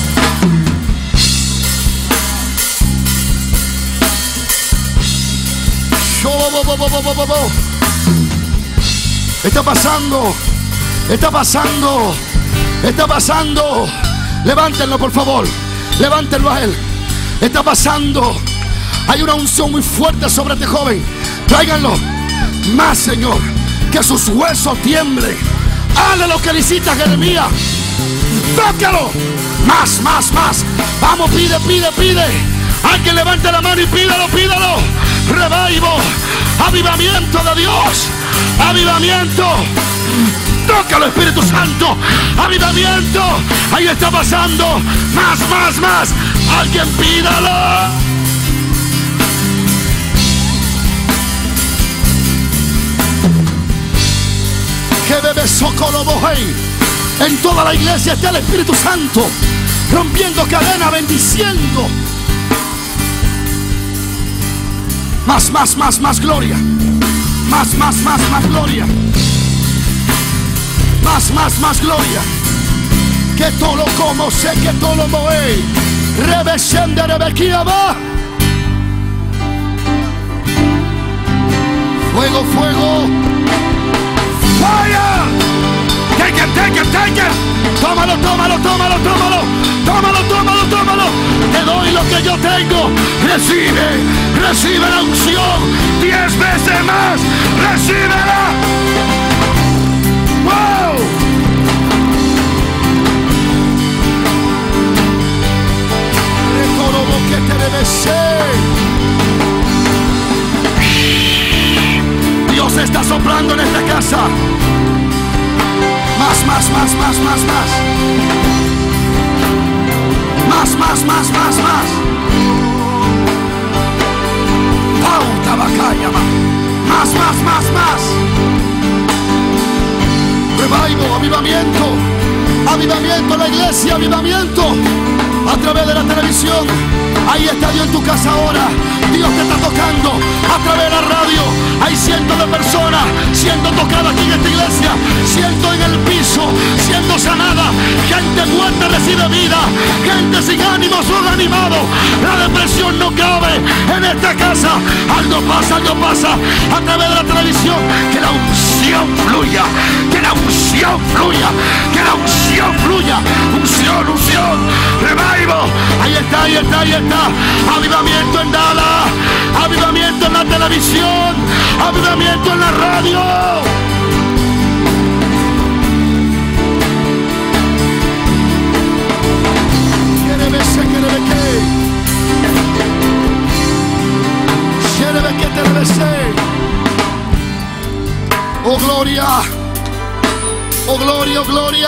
Está pasando, está pasando, está pasando. Levántenlo, por favor, levántenlo a él. Está pasando. Hay una unción muy fuerte sobre este joven. Tráiganlo más, Señor, que sus huesos tiemblen. Hazle lo que le hiciste a Jeremías. Tócalo. Más, más, más. Vamos, pide, pide, pide. Hay que levante la mano y pídalo, pídalo. Revival, avivamiento de Dios, avivamiento. Tócalo, Espíritu Santo, avivamiento. Ahí está pasando. Más, más, más. Alguien pídalo. Que bebe socorro, bohey. En toda la iglesia está el Espíritu Santo, rompiendo cadena, bendiciendo. Más, más, más, más gloria. Más, más, más, más gloria. Más, más, más gloria. Que todo lo como sé que todo lo moé. Revesión de Rebequía va. Fuego, fuego. Fire. Take it, take it, take it. Tómalo, tómalo, tómalo, tómalo. Tómalo, tómalo, tómalo. Te doy lo que yo tengo. Recibe, recibe la unción. Diez veces más. Recíbela. ¡Wow! Todo lo que te debe ser. Dios está soplando en esta casa. Más, más, más, más, más, más. Más, más, más, más, más. Pauta bacaya, más, más, más, más. Revival, avivamiento. Avivamiento en la iglesia, avivamiento. A través de la televisión. Ahí está Dios en tu casa ahora. Dios te está tocando a través de la radio. Hay cientos de personas siendo tocadas aquí en esta iglesia. Siento en el piso, siendo sanada. Gente muerta recibe vida. Gente sin ánimo son animados. La depresión no cabe en esta casa. Algo pasa, algo pasa a través de la televisión. Que la unción fluya. Que la unción fluya. Que la unción fluya. Unción, unción. Revival. Ahí está, ahí está, ahí está. Avivamiento en Dallas. Avivamiento en la televisión. Avivamiento en la radio. Quiere ver, quiere ver que. Quiere ver que te debe ser. Oh gloria. Oh gloria, oh gloria.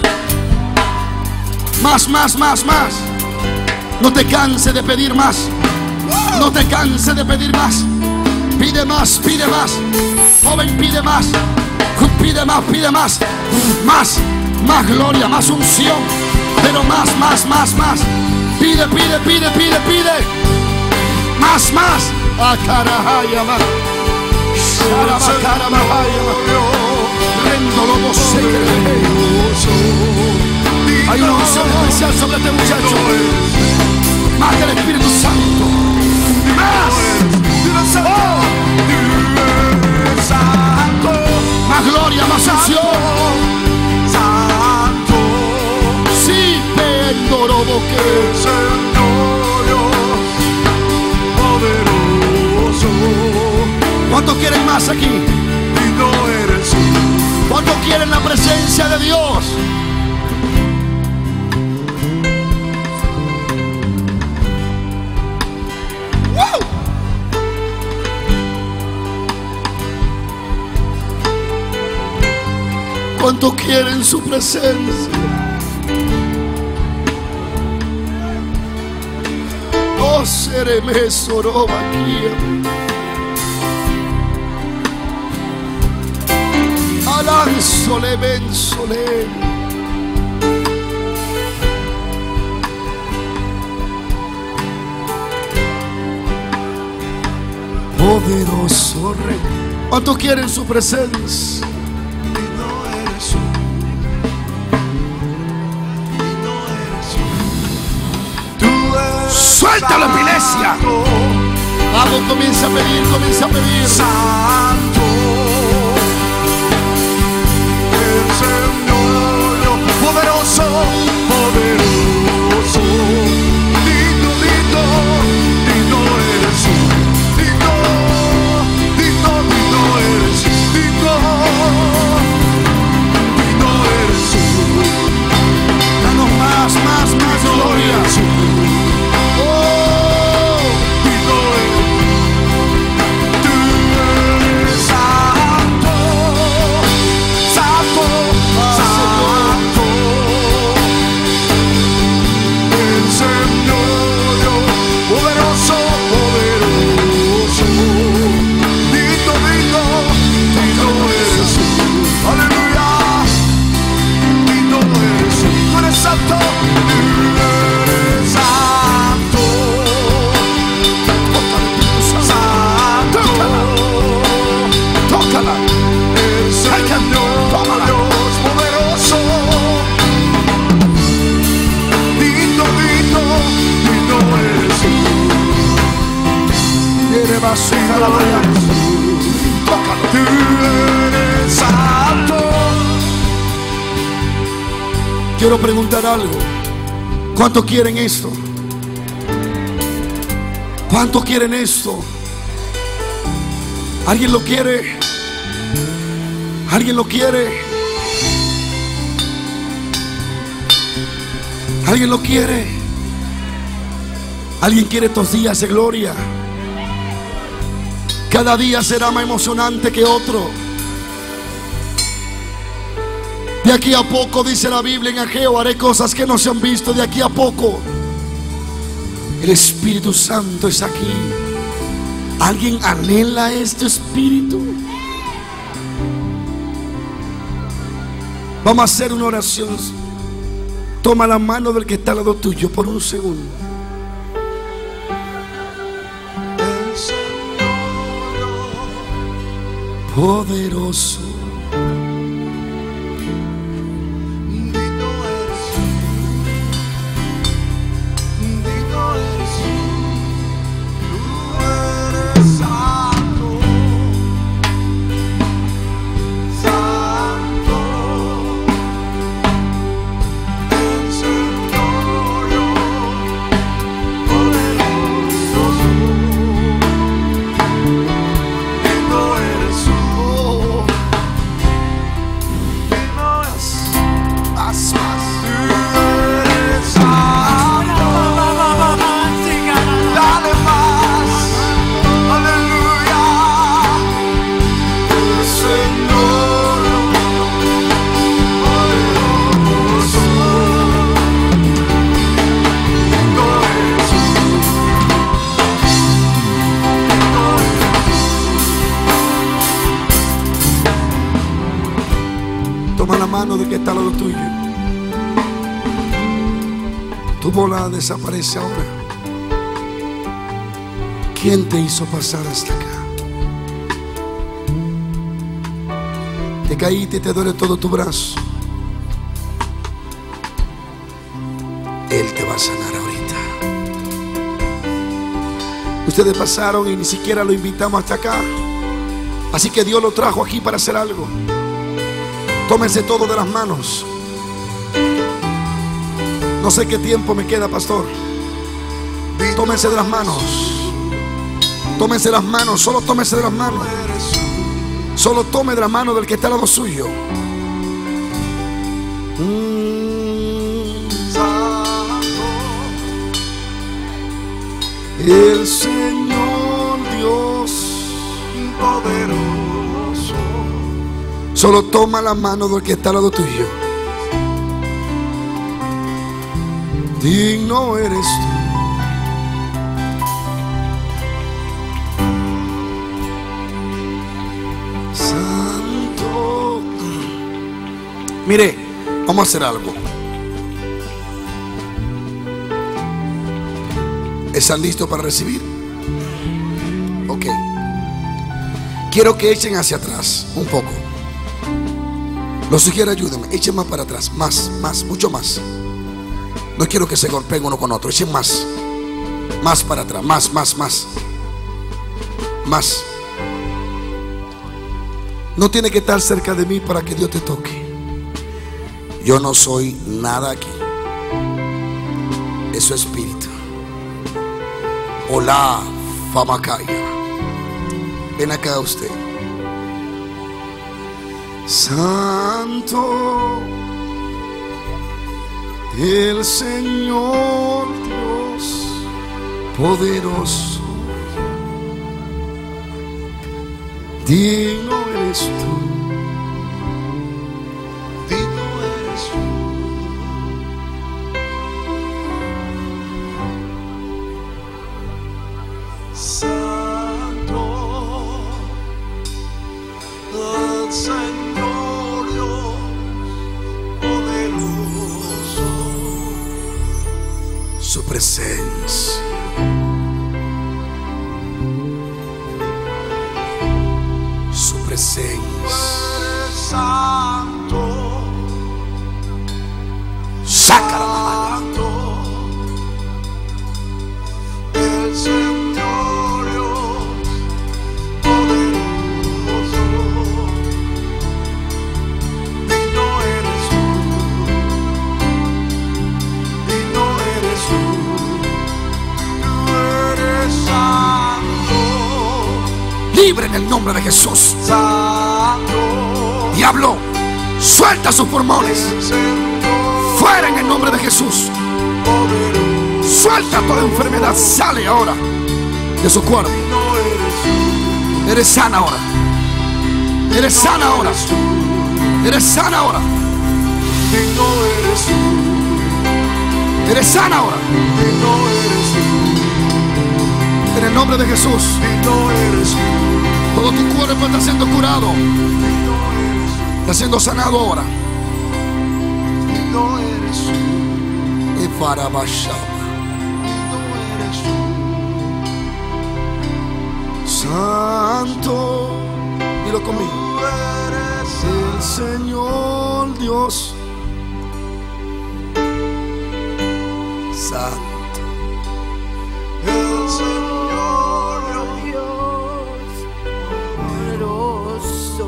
Más, más, más, más. No te canses de pedir más. No te canses de pedir más. Pide más, pide más. Joven, pide más. Pide más, pide más. Más, más gloria, más unción. Pero más, más, más, más. Pide, pide, pide, pide, pide. Más, más. Acarajaya, más. Hay una unción especial sobre este muchacho. Más que el Espíritu Santo. Más. Oh. Más gloria, más unción. Sí, pendoro boque. ¿Cuántos quieren más aquí? ¿Cuántos quieren la presencia de Dios? ¡Wow! ¿Cuántos quieren su presencia? Oh, sereme soroba aquí. Sole ben sole. Poderoso Rey. ¿Cuántos quieren su presencia? Suelta la epilepsia. Vamos, comienza a pedir, comienza a pedir. Santo. Poderoso, poderoso, digno, digno, digno eres tú, digno, digno, digno eres, digno, digno eres tú. Danos más, más, más gloria. Oh, digno eres, tú eres santo, santo, santo. Poderoso, poderoso, digno, digno, digno eres tú. Aleluya, digno eres tú. Tú eres santo, tú eres santo, santo. Tócala, el Señor Dios poderoso, digno, digno, digno eres tú. Basura la vaya. Tócalo. Tú eres santo, quiero preguntar algo. ¿Cuántos quieren esto? ¿Cuántos quieren esto? ¿Alguien lo quiere? ¿Alguien lo quiere? ¿Alguien lo quiere? ¿Alguien quiere estos días de gloria? Cada día será más emocionante que otro. De aquí a poco, dice la Biblia en Ageo, haré cosas que no se han visto. De aquí a poco el Espíritu Santo es aquí. ¿Alguien anhela este Espíritu? Vamos a hacer una oración. Toma la mano del que está al lado tuyo por un segundo. Poderoso, de que está al lado tuyo. Tu bola desaparece ahora. ¿Quién te hizo pasar hasta acá? Te caíste y te duele todo tu brazo. Él te va a sanar ahorita. Ustedes pasaron y ni siquiera lo invitamos hasta acá. Así que Dios lo trajo aquí para hacer algo. Tómense todo de las manos. No sé qué tiempo me queda, pastor. Tómense de las manos. Tómense de las manos. Solo tómense de las manos. Solo tome de la mano del que está al lado suyo. El Señor Dios poderoso. Solo toma la mano del que está al lado tuyo. Digno eres tú. Santo. Mire, vamos a hacer algo. ¿Están listos para recibir? Ok. Quiero que echen hacia atrás un poco. Los sugiero, ayúdenme, echen más para atrás, más, más, mucho más. No quiero que se golpeen uno con otro, echen más. Más para atrás, más, más, más. Más. No tiene que estar cerca de mí para que Dios te toque. Yo no soy nada aquí. Es su espíritu. Hola, Famakaya. Ven acá usted. Santo, el Señor Dios poderoso, digno eres tú, digno eres tú. Santo, el Señor Dios poderoso, su presencia. Su presencia. Santo, saca la mano. El Señor Dios poderoso, digno eres tú, libre en el nombre de Jesús. Santo, Diablo, suelta sus pulmones. Fuera en el nombre de Jesús. Suelta toda enfermedad. Sale ahora de su cuerpo. Eres sana ahora. Eres sana ahora. Eres sana ahora. Eres sana ahora. En el nombre de Jesús. Todo tu cuerpo está siendo curado. Está siendo sanado ahora. Y para Santo, dilo conmigo. El Señor Dios Santo, el Señor Dios poderoso,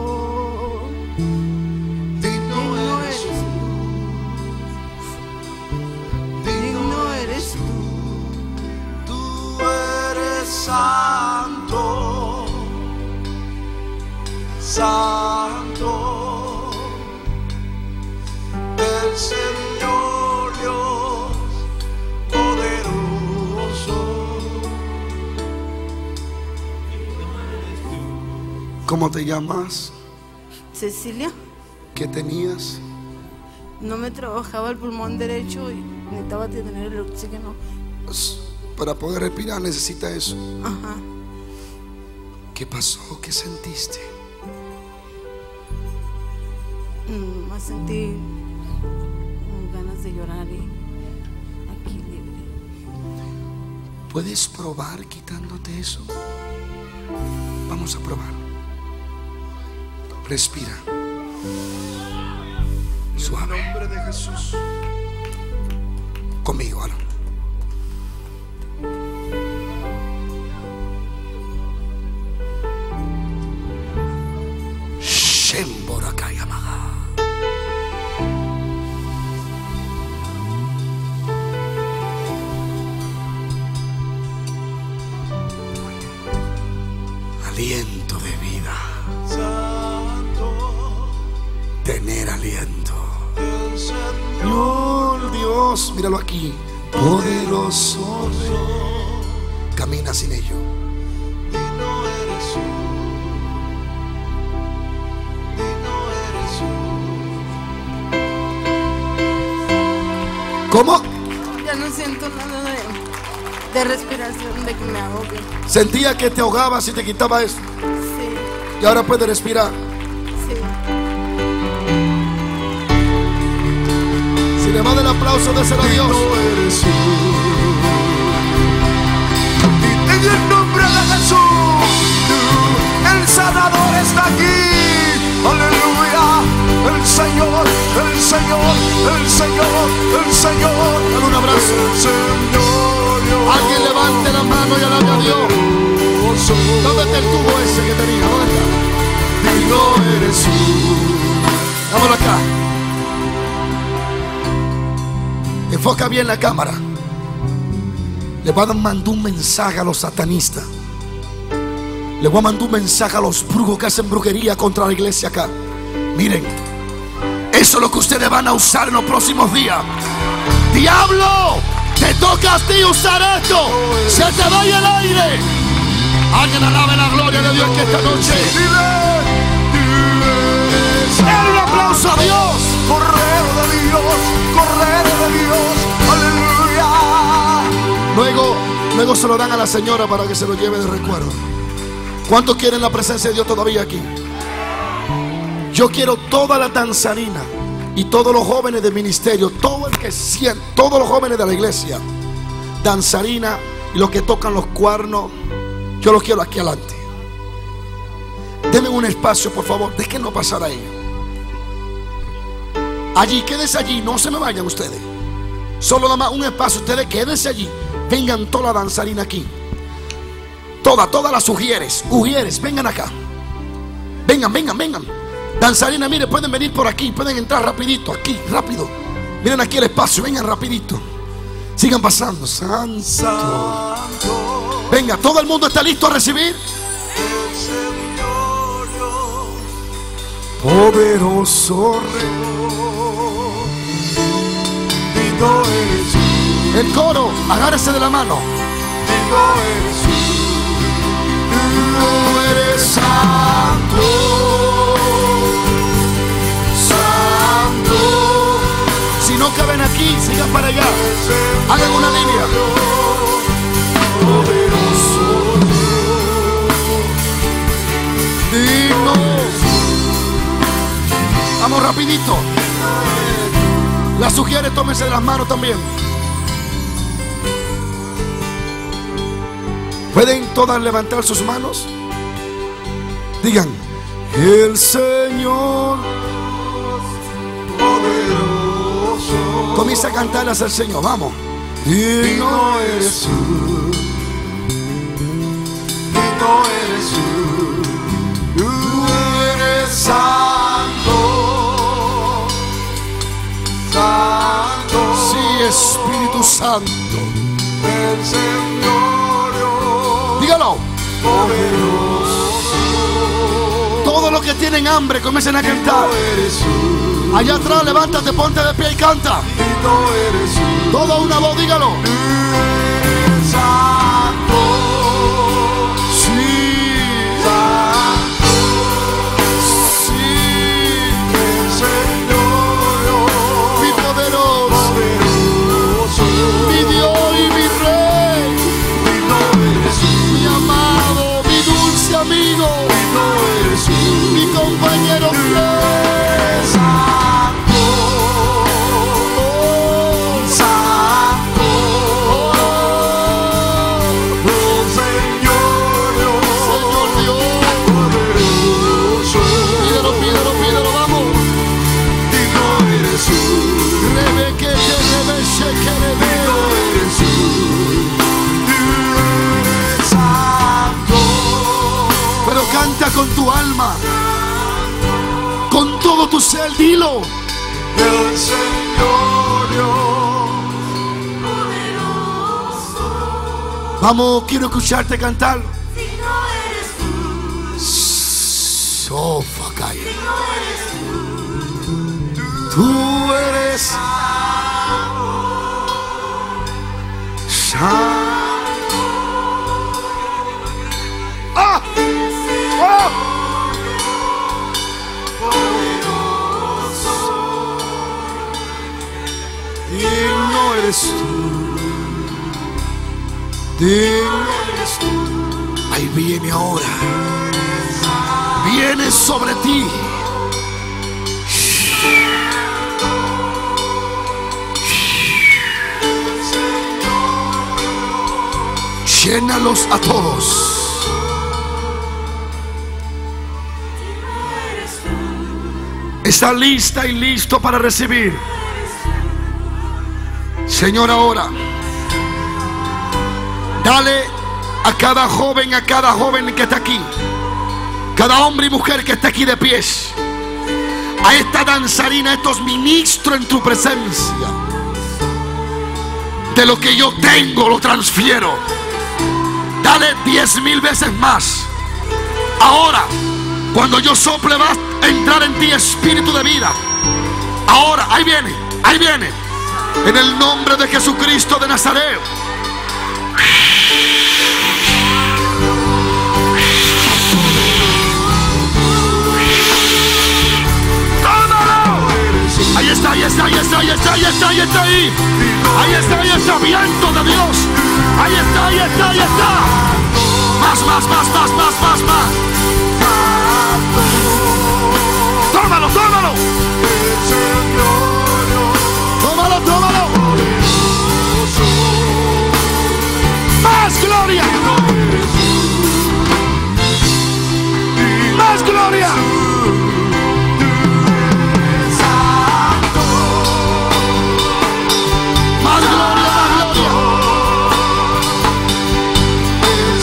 digno eres tú, digno eres tú, tú eres santo, santo, el Señor Dios poderoso. ¿cómo te llamas? Cecilia, ¿Qué tenías? no me trabajaba el pulmón derecho y necesitaba tener el oxígeno. Para poder respirar necesita eso. Ajá. ¿Qué pasó? ¿Qué sentiste? Mm, me sentí con ganas de llorar y aquí libre. ¿Puedes probar quitándote eso? Vamos a probar. Respira. Suave. En el nombre de Jesús. Conmigo, ahora. Shemborakayamaha. Aliento de vida. Santo, Tener aliento. el Señor Señor Dios, míralo aquí. Poderoso Rey. Camina sin ello. digno eres tú, digno eres tú. ¿Cómo? Ya no siento nada de, de respiración, de que me ahogue. Sentía que te ahogabas y te quitaba eso. Sí, Y ahora puedes respirar. sí. Si le va el aplauso, déselo a Dios. Digno eres tú. Y en el nombre de Jesús, el sanador está aquí. Aleluya. El Señor, el Señor, el Señor, el Señor. Dale un abrazo. El Señor Dios. Alguien levante la mano y alabe a Dios. ¿Dónde está el tubo ese que tenía? ¿Dónde está? Digno eres tú. Vámonos acá. Enfoca bien la cámara. Le voy a mandar un mensaje a los satanistas. Le voy a mandar un mensaje a los brujos que hacen brujería contra la iglesia acá. Miren, eso es lo que ustedes van a usar en los próximos días. ¡Diablo! Te toca a ti usar esto. Se te vaya el aire. Alguien alabe la gloria de Dios que esta noche. ¡Dale un aplauso a Dios! Cordero de Dios, Cordero de Dios, aleluya. Luego, luego se lo dan a la señora para que se lo lleve de recuerdo. ¿Cuántos quieren la presencia de Dios todavía aquí? Yo quiero toda la danzarina y todos los jóvenes del ministerio, todo el que siente, todos los jóvenes de la iglesia, danzarina y los que tocan los cuernos, yo los quiero aquí adelante. Denme un espacio, por favor, déjenlo pasar ahí. Allí, quédense allí, no se me vayan ustedes. Solo nada más un espacio, ustedes quédense allí. Vengan toda la danzarina aquí. Toda, todas las ujieres, ujieres, vengan acá. Vengan, vengan, vengan. Danzarina, mire, pueden venir por aquí, pueden entrar rapidito, aquí, rápido. Miren aquí el espacio, vengan rapidito. Sigan pasando. Santo. Santo, Venga, todo el mundo está listo a recibir. el Señor Dios, poderoso Rey. digno eres tú, El coro, agárrese de la mano. digno eres tú, Tú eres santo, santo. Si no caben aquí, sigan para allá. Hagan una línea. Poderoso, digno. Vamos rapidito. Las sugieres, tómense de las manos también. ¿Pueden todas levantar sus manos? Digan, el Señor poderoso, comienza a cantar hacia el Señor, vamos. digno Digno eres tú, digno eres tú, tú eres santo, santo, sí, Espíritu Santo. el Señor Dios, Dígalo. poderoso, Todos los que tienen hambre comiencen a cantar. eres tú, Allá atrás, levántate, ponte de pie y canta. digno eres tú, Toda una voz, dígalo. eres santo, Sí, santo, sí, el Señor Dios, mi poderoso, poderoso, mi Dios y mi Rey, digno eres tú, mi amado, mi dulce amigo, digno eres tú, mi compañero fiel. santo, Oh, santo, oh, oh Señor Dios, Señor Dios, poderoso, pídelo, pídelo, pídelo, vamos. digno eres tú, Rebe que te rebe, que rebe. digno eres tú, tú eres santo, Pero canta con tu alma, con todo tu ser, dilo. el Señor Dios, Vamos, quiero escucharte cantar. digno eres tú, Sofacaya. digno eres tú, Tú eres santo. ¡Ah! ¡Ah! Digno eres tú. Digno eres tú. Ahí viene ahora. Viene sobre ti. Llénalos a todos. Está lista y listo para recibir. Señor, ahora dale a cada joven, a cada joven que está aquí, cada hombre y mujer que está aquí de pies, a esta danzarina, a estos ministros en tu presencia. De lo que yo tengo lo transfiero. Dale diez mil veces más. Ahora, cuando yo sople, va a entrar en ti espíritu de vida. Ahora, ahí viene, ahí viene. En el nombre de Jesucristo de Nazaret. ¡Tómalo! Ahí está, ahí está, ahí está, ahí está, ahí está, ahí está, ahí. Ahí está, ahí está, viento de Dios. Ahí está, ahí está, ahí está. Más, más, más, más, más, más, más. Tómalo, tómalo. Tómalo, tómalo. Más gloria. Más gloria. Más gloria, más gloria.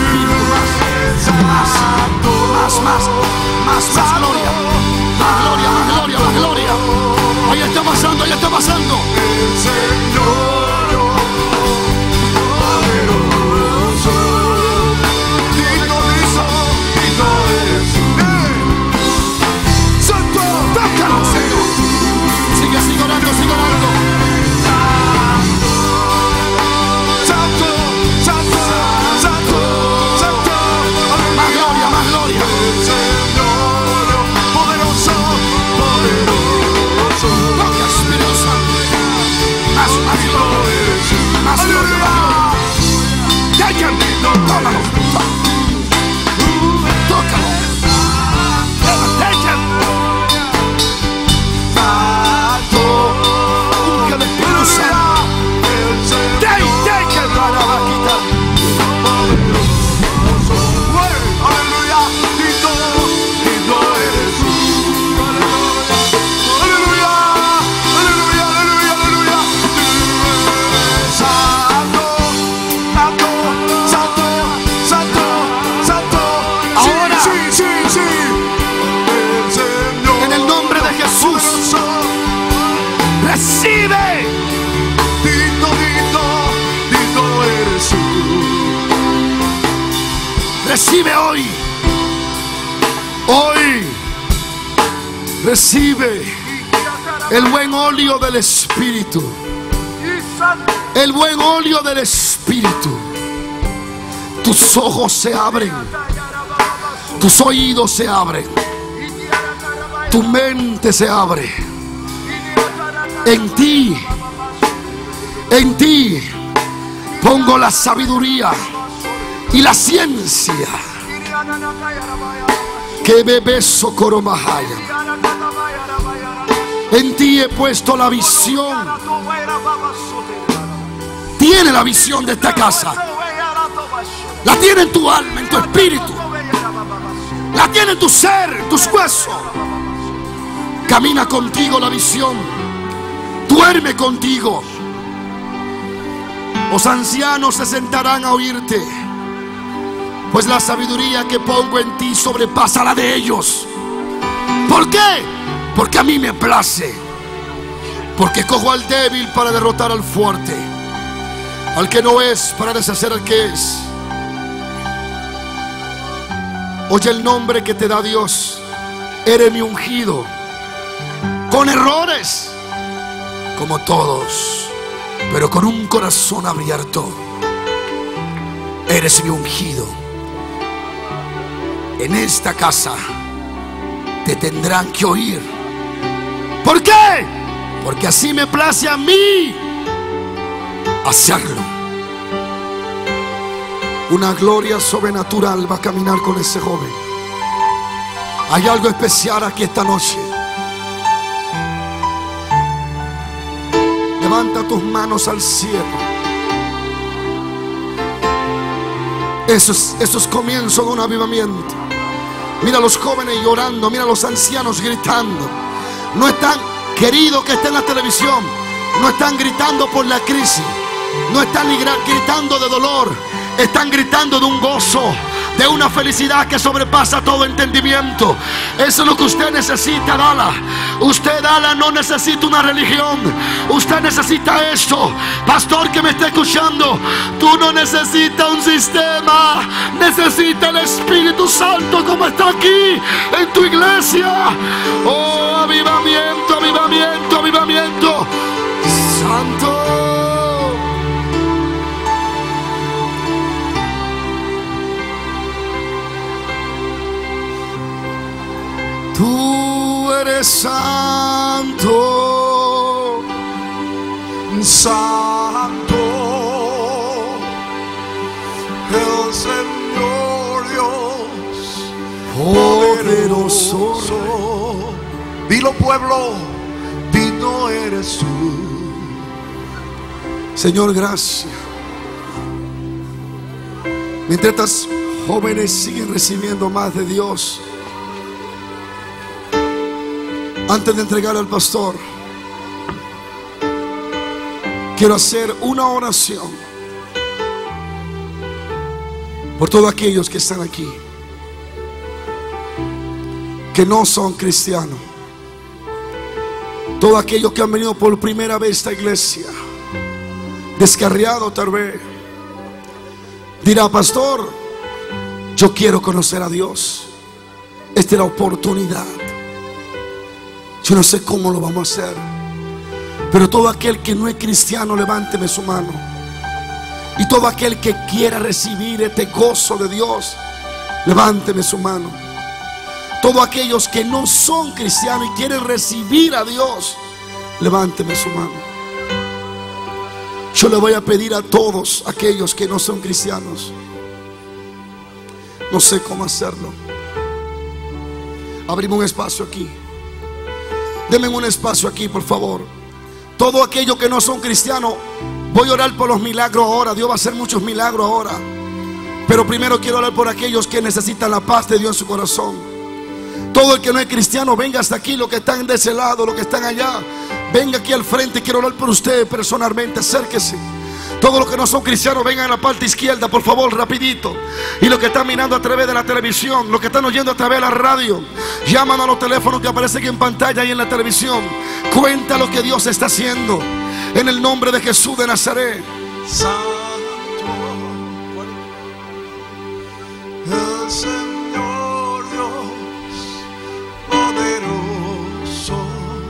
Espíritu, más, más, más, más, más, más gloria, más gloria, más gloria, más gloria. Ahí está pasando, ahí está pasando. El Señor poderoso, digno, digno, digno eres. Santo, Tócalo, Señor. Sigue, sigue orando, sigue orando. Santo, Santo, Santo, Santo. Más gloria, más gloria. El Señor poderoso, poderoso. Toca, Espíritu Santo. Más, más gloria. Más gloria, más gloria. Take him. Tómalo. Tócalo. Take him. Unge al Espíritu Santo. Take, take him. Para vaquita. Aleluya, digno, digno eres tú. Aleluya, aleluya, aleluya, aleluya. Santo, santo, santo, santo, santo. Ahora. Sí, sí, sí, sí. El Señor En el nombre de Jesús. poderoso, Recibe. digno, digno, digno eres tú. Recibe hoy. Hoy. Recibe el buen óleo del Espíritu. El buen óleo del Espíritu. Tus ojos se abren. Tus oídos se abren. Tu mente se abre. En ti. En ti pongo la sabiduría y la ciencia. Que bebé socoromahaya. En ti he puesto la visión. Tiene la visión de esta casa. La tiene en tu alma, en tu espíritu. La tiene en tu ser, tus huesos. Camina contigo la visión. Duerme contigo. Los ancianos se sentarán a oírte, pues la sabiduría que pongo en ti sobrepasa la de ellos. ¿Por qué? Porque a mí me place. Porque cojo al débil para derrotar al fuerte, al que no es para deshacer al que es. Oye el nombre que te da Dios. Eres mi ungido, con errores como todos, pero con un corazón abierto. Eres mi ungido. En esta casa te tendrán que oír. ¿Por qué? Porque así me place a mí hacerlo. Una gloria sobrenatural va a caminar con ese joven. Hay algo especial aquí esta noche. Levanta tus manos al cielo. Eso es, eso es comienzo de un avivamiento. Mira a los jóvenes llorando. Mira a los ancianos gritando. No están, querido que esté en la televisión, no están gritando por la crisis. No están gritando de dolor. Están gritando de un gozo, de una felicidad que sobrepasa todo entendimiento. Eso es lo que usted necesita, Dala. Usted, Dala, no necesita una religión. Usted necesita esto. Pastor que me está escuchando, tú no necesitas un sistema. Necesitas el Espíritu Santo como está aquí en tu iglesia. Oh, avivamiento, avivamiento, avivamiento. Santo. Tú eres santo, Santo, el Señor Dios poderoso. Dilo, pueblo, digno eres tú. Señor, gracias. Mientras estas jóvenes siguen recibiendo más de Dios, antes de entregar al pastor, quiero hacer una oración. por todos aquellos que están aquí, que no son cristianos, todos aquellos que han venido por primera vez a esta iglesia, descarriado tal vez, dirá: pastor, yo quiero conocer a Dios, esta es la oportunidad. Yo no sé cómo lo vamos a hacer, pero todo aquel que no es cristiano, levánteme su mano. Y todo aquel que quiera recibir este gozo de Dios, levánteme su mano. Todos aquellos que no son cristianos y quieren recibir a Dios, levánteme su mano. Yo le voy a pedir a todos aquellos que no son cristianos, no sé cómo hacerlo. Abrimos un espacio aquí. Denme un espacio aquí, por favor. Todo aquello que no son cristianos, voy a orar por los milagros ahora. Dios va a hacer muchos milagros ahora, pero primero quiero orar por aquellos que necesitan la paz de Dios en su corazón. Todo el que no es cristiano, venga hasta aquí. Los que están de ese lado, los que están allá, venga aquí al frente. Quiero orar por ustedes personalmente, acérquese. Todos los que no son cristianos, vengan a la parte izquierda, por favor, rapidito. Y los que están mirando a través de la televisión, los que están oyendo a través de la radio, llaman a los teléfonos que aparecen en pantalla y en la televisión. Cuenta lo que Dios está haciendo en el nombre de Jesús de Nazaret. Santo, el Señor Dios poderoso.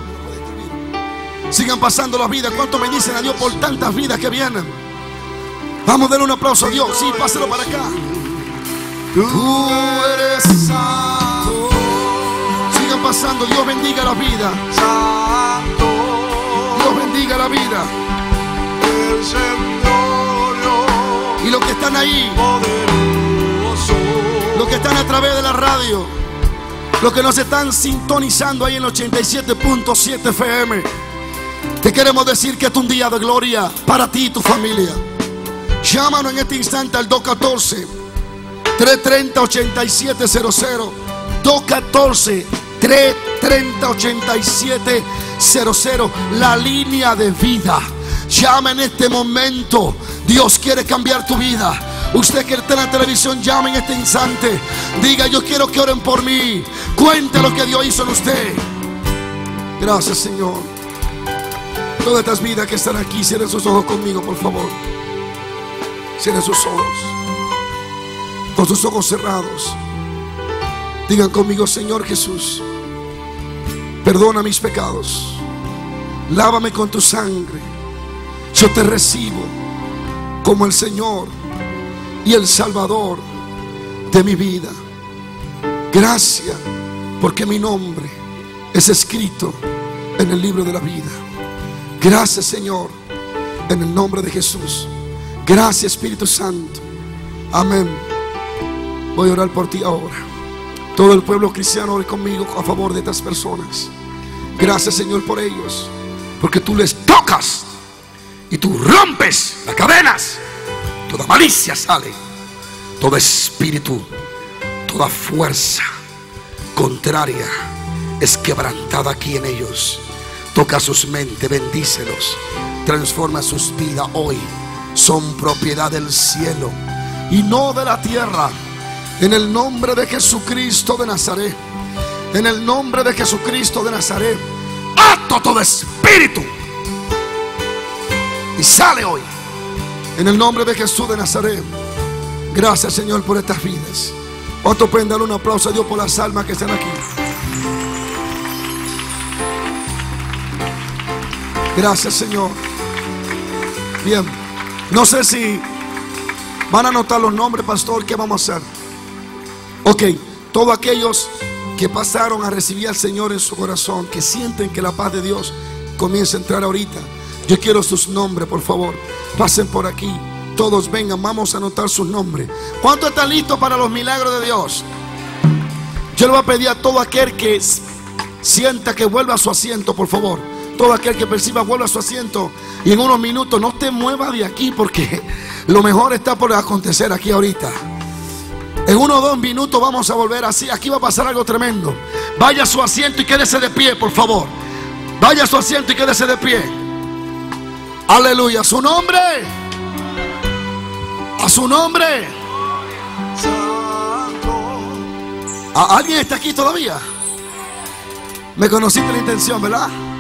Sigan pasando las vidas. ¿Cuánto bendicen a Dios por tantas vidas que vienen? Vamos a darle un aplauso a Dios. Sí, páselo para acá. Tú eres santo. Sigan pasando. Dios bendiga la vida. Santo, Dios bendiga la vida. el Señor Dios Y los que están ahí, poderoso. los que están a través de la radio, los que nos están sintonizando ahí en el ochenta y siete punto siete F M, te queremos decir que es un día de gloria para ti y tu familia. Llámanos en este instante al dos uno cuatro, tres tres cero, ocho siete cero cero. dos uno cuatro, tres tres cero, ocho siete cero cero. La línea de vida. Llama en este momento. Dios quiere cambiar tu vida. Usted que está en la televisión, llame en este instante. Diga: yo quiero que oren por mí. Cuente lo que Dios hizo en usted. Gracias, Señor. Todas estas vidas que están aquí, cierren sus ojos conmigo, por favor. Cierren sus ojos. Con sus ojos cerrados, digan conmigo: Señor Jesús, perdona mis pecados. Lávame con tu sangre. Yo te recibo como el Señor y el Salvador de mi vida. Gracias porque mi nombre es escrito en el libro de la vida. Gracias, Señor, en el nombre de Jesús. Gracias, Espíritu Santo. Amén. Voy a orar por ti ahora. Todo el pueblo cristiano, ore conmigo a favor de estas personas. Gracias, Señor, por ellos, porque tú les tocas y tú rompes las cadenas. Toda malicia sale, todo espíritu, toda fuerza contraria es quebrantada aquí en ellos. Toca sus mentes, bendícelos, transforma sus vidas hoy. Son propiedad del cielo y no de la tierra. En el nombre de Jesucristo de Nazaret, en el nombre de Jesucristo de Nazaret, ato todo espíritu y sale hoy. En el nombre de Jesús de Nazaret. Gracias, Señor, por estas vidas. ¿Cuánto pueden darle un aplauso a Dios por las almas que están aquí? Gracias, Señor. Bien, no sé si van a anotar los nombres, pastor. ¿Qué vamos a hacer? Ok, todos aquellos que pasaron a recibir al Señor en su corazón, que sienten que la paz de Dios comienza a entrar ahorita, yo quiero sus nombres, por favor. Pasen por aquí, todos vengan, vamos a anotar sus nombres. ¿Cuántos están listos para los milagros de Dios? Yo le voy a pedir a todo aquel que sienta que vuelva a su asiento, por favor. Todo aquel que perciba, vuelva a su asiento. Y en unos minutos no te muevas de aquí, porque lo mejor está por acontecer aquí ahorita. En uno o dos minutos vamos a volver así. Aquí va a pasar algo tremendo. Vaya a su asiento y quédese de pie, por favor. Vaya a su asiento y quédese de pie. Aleluya. A su nombre. A su nombre. ¿A- ¿Alguien está aquí todavía? Me conociste la intención, ¿verdad?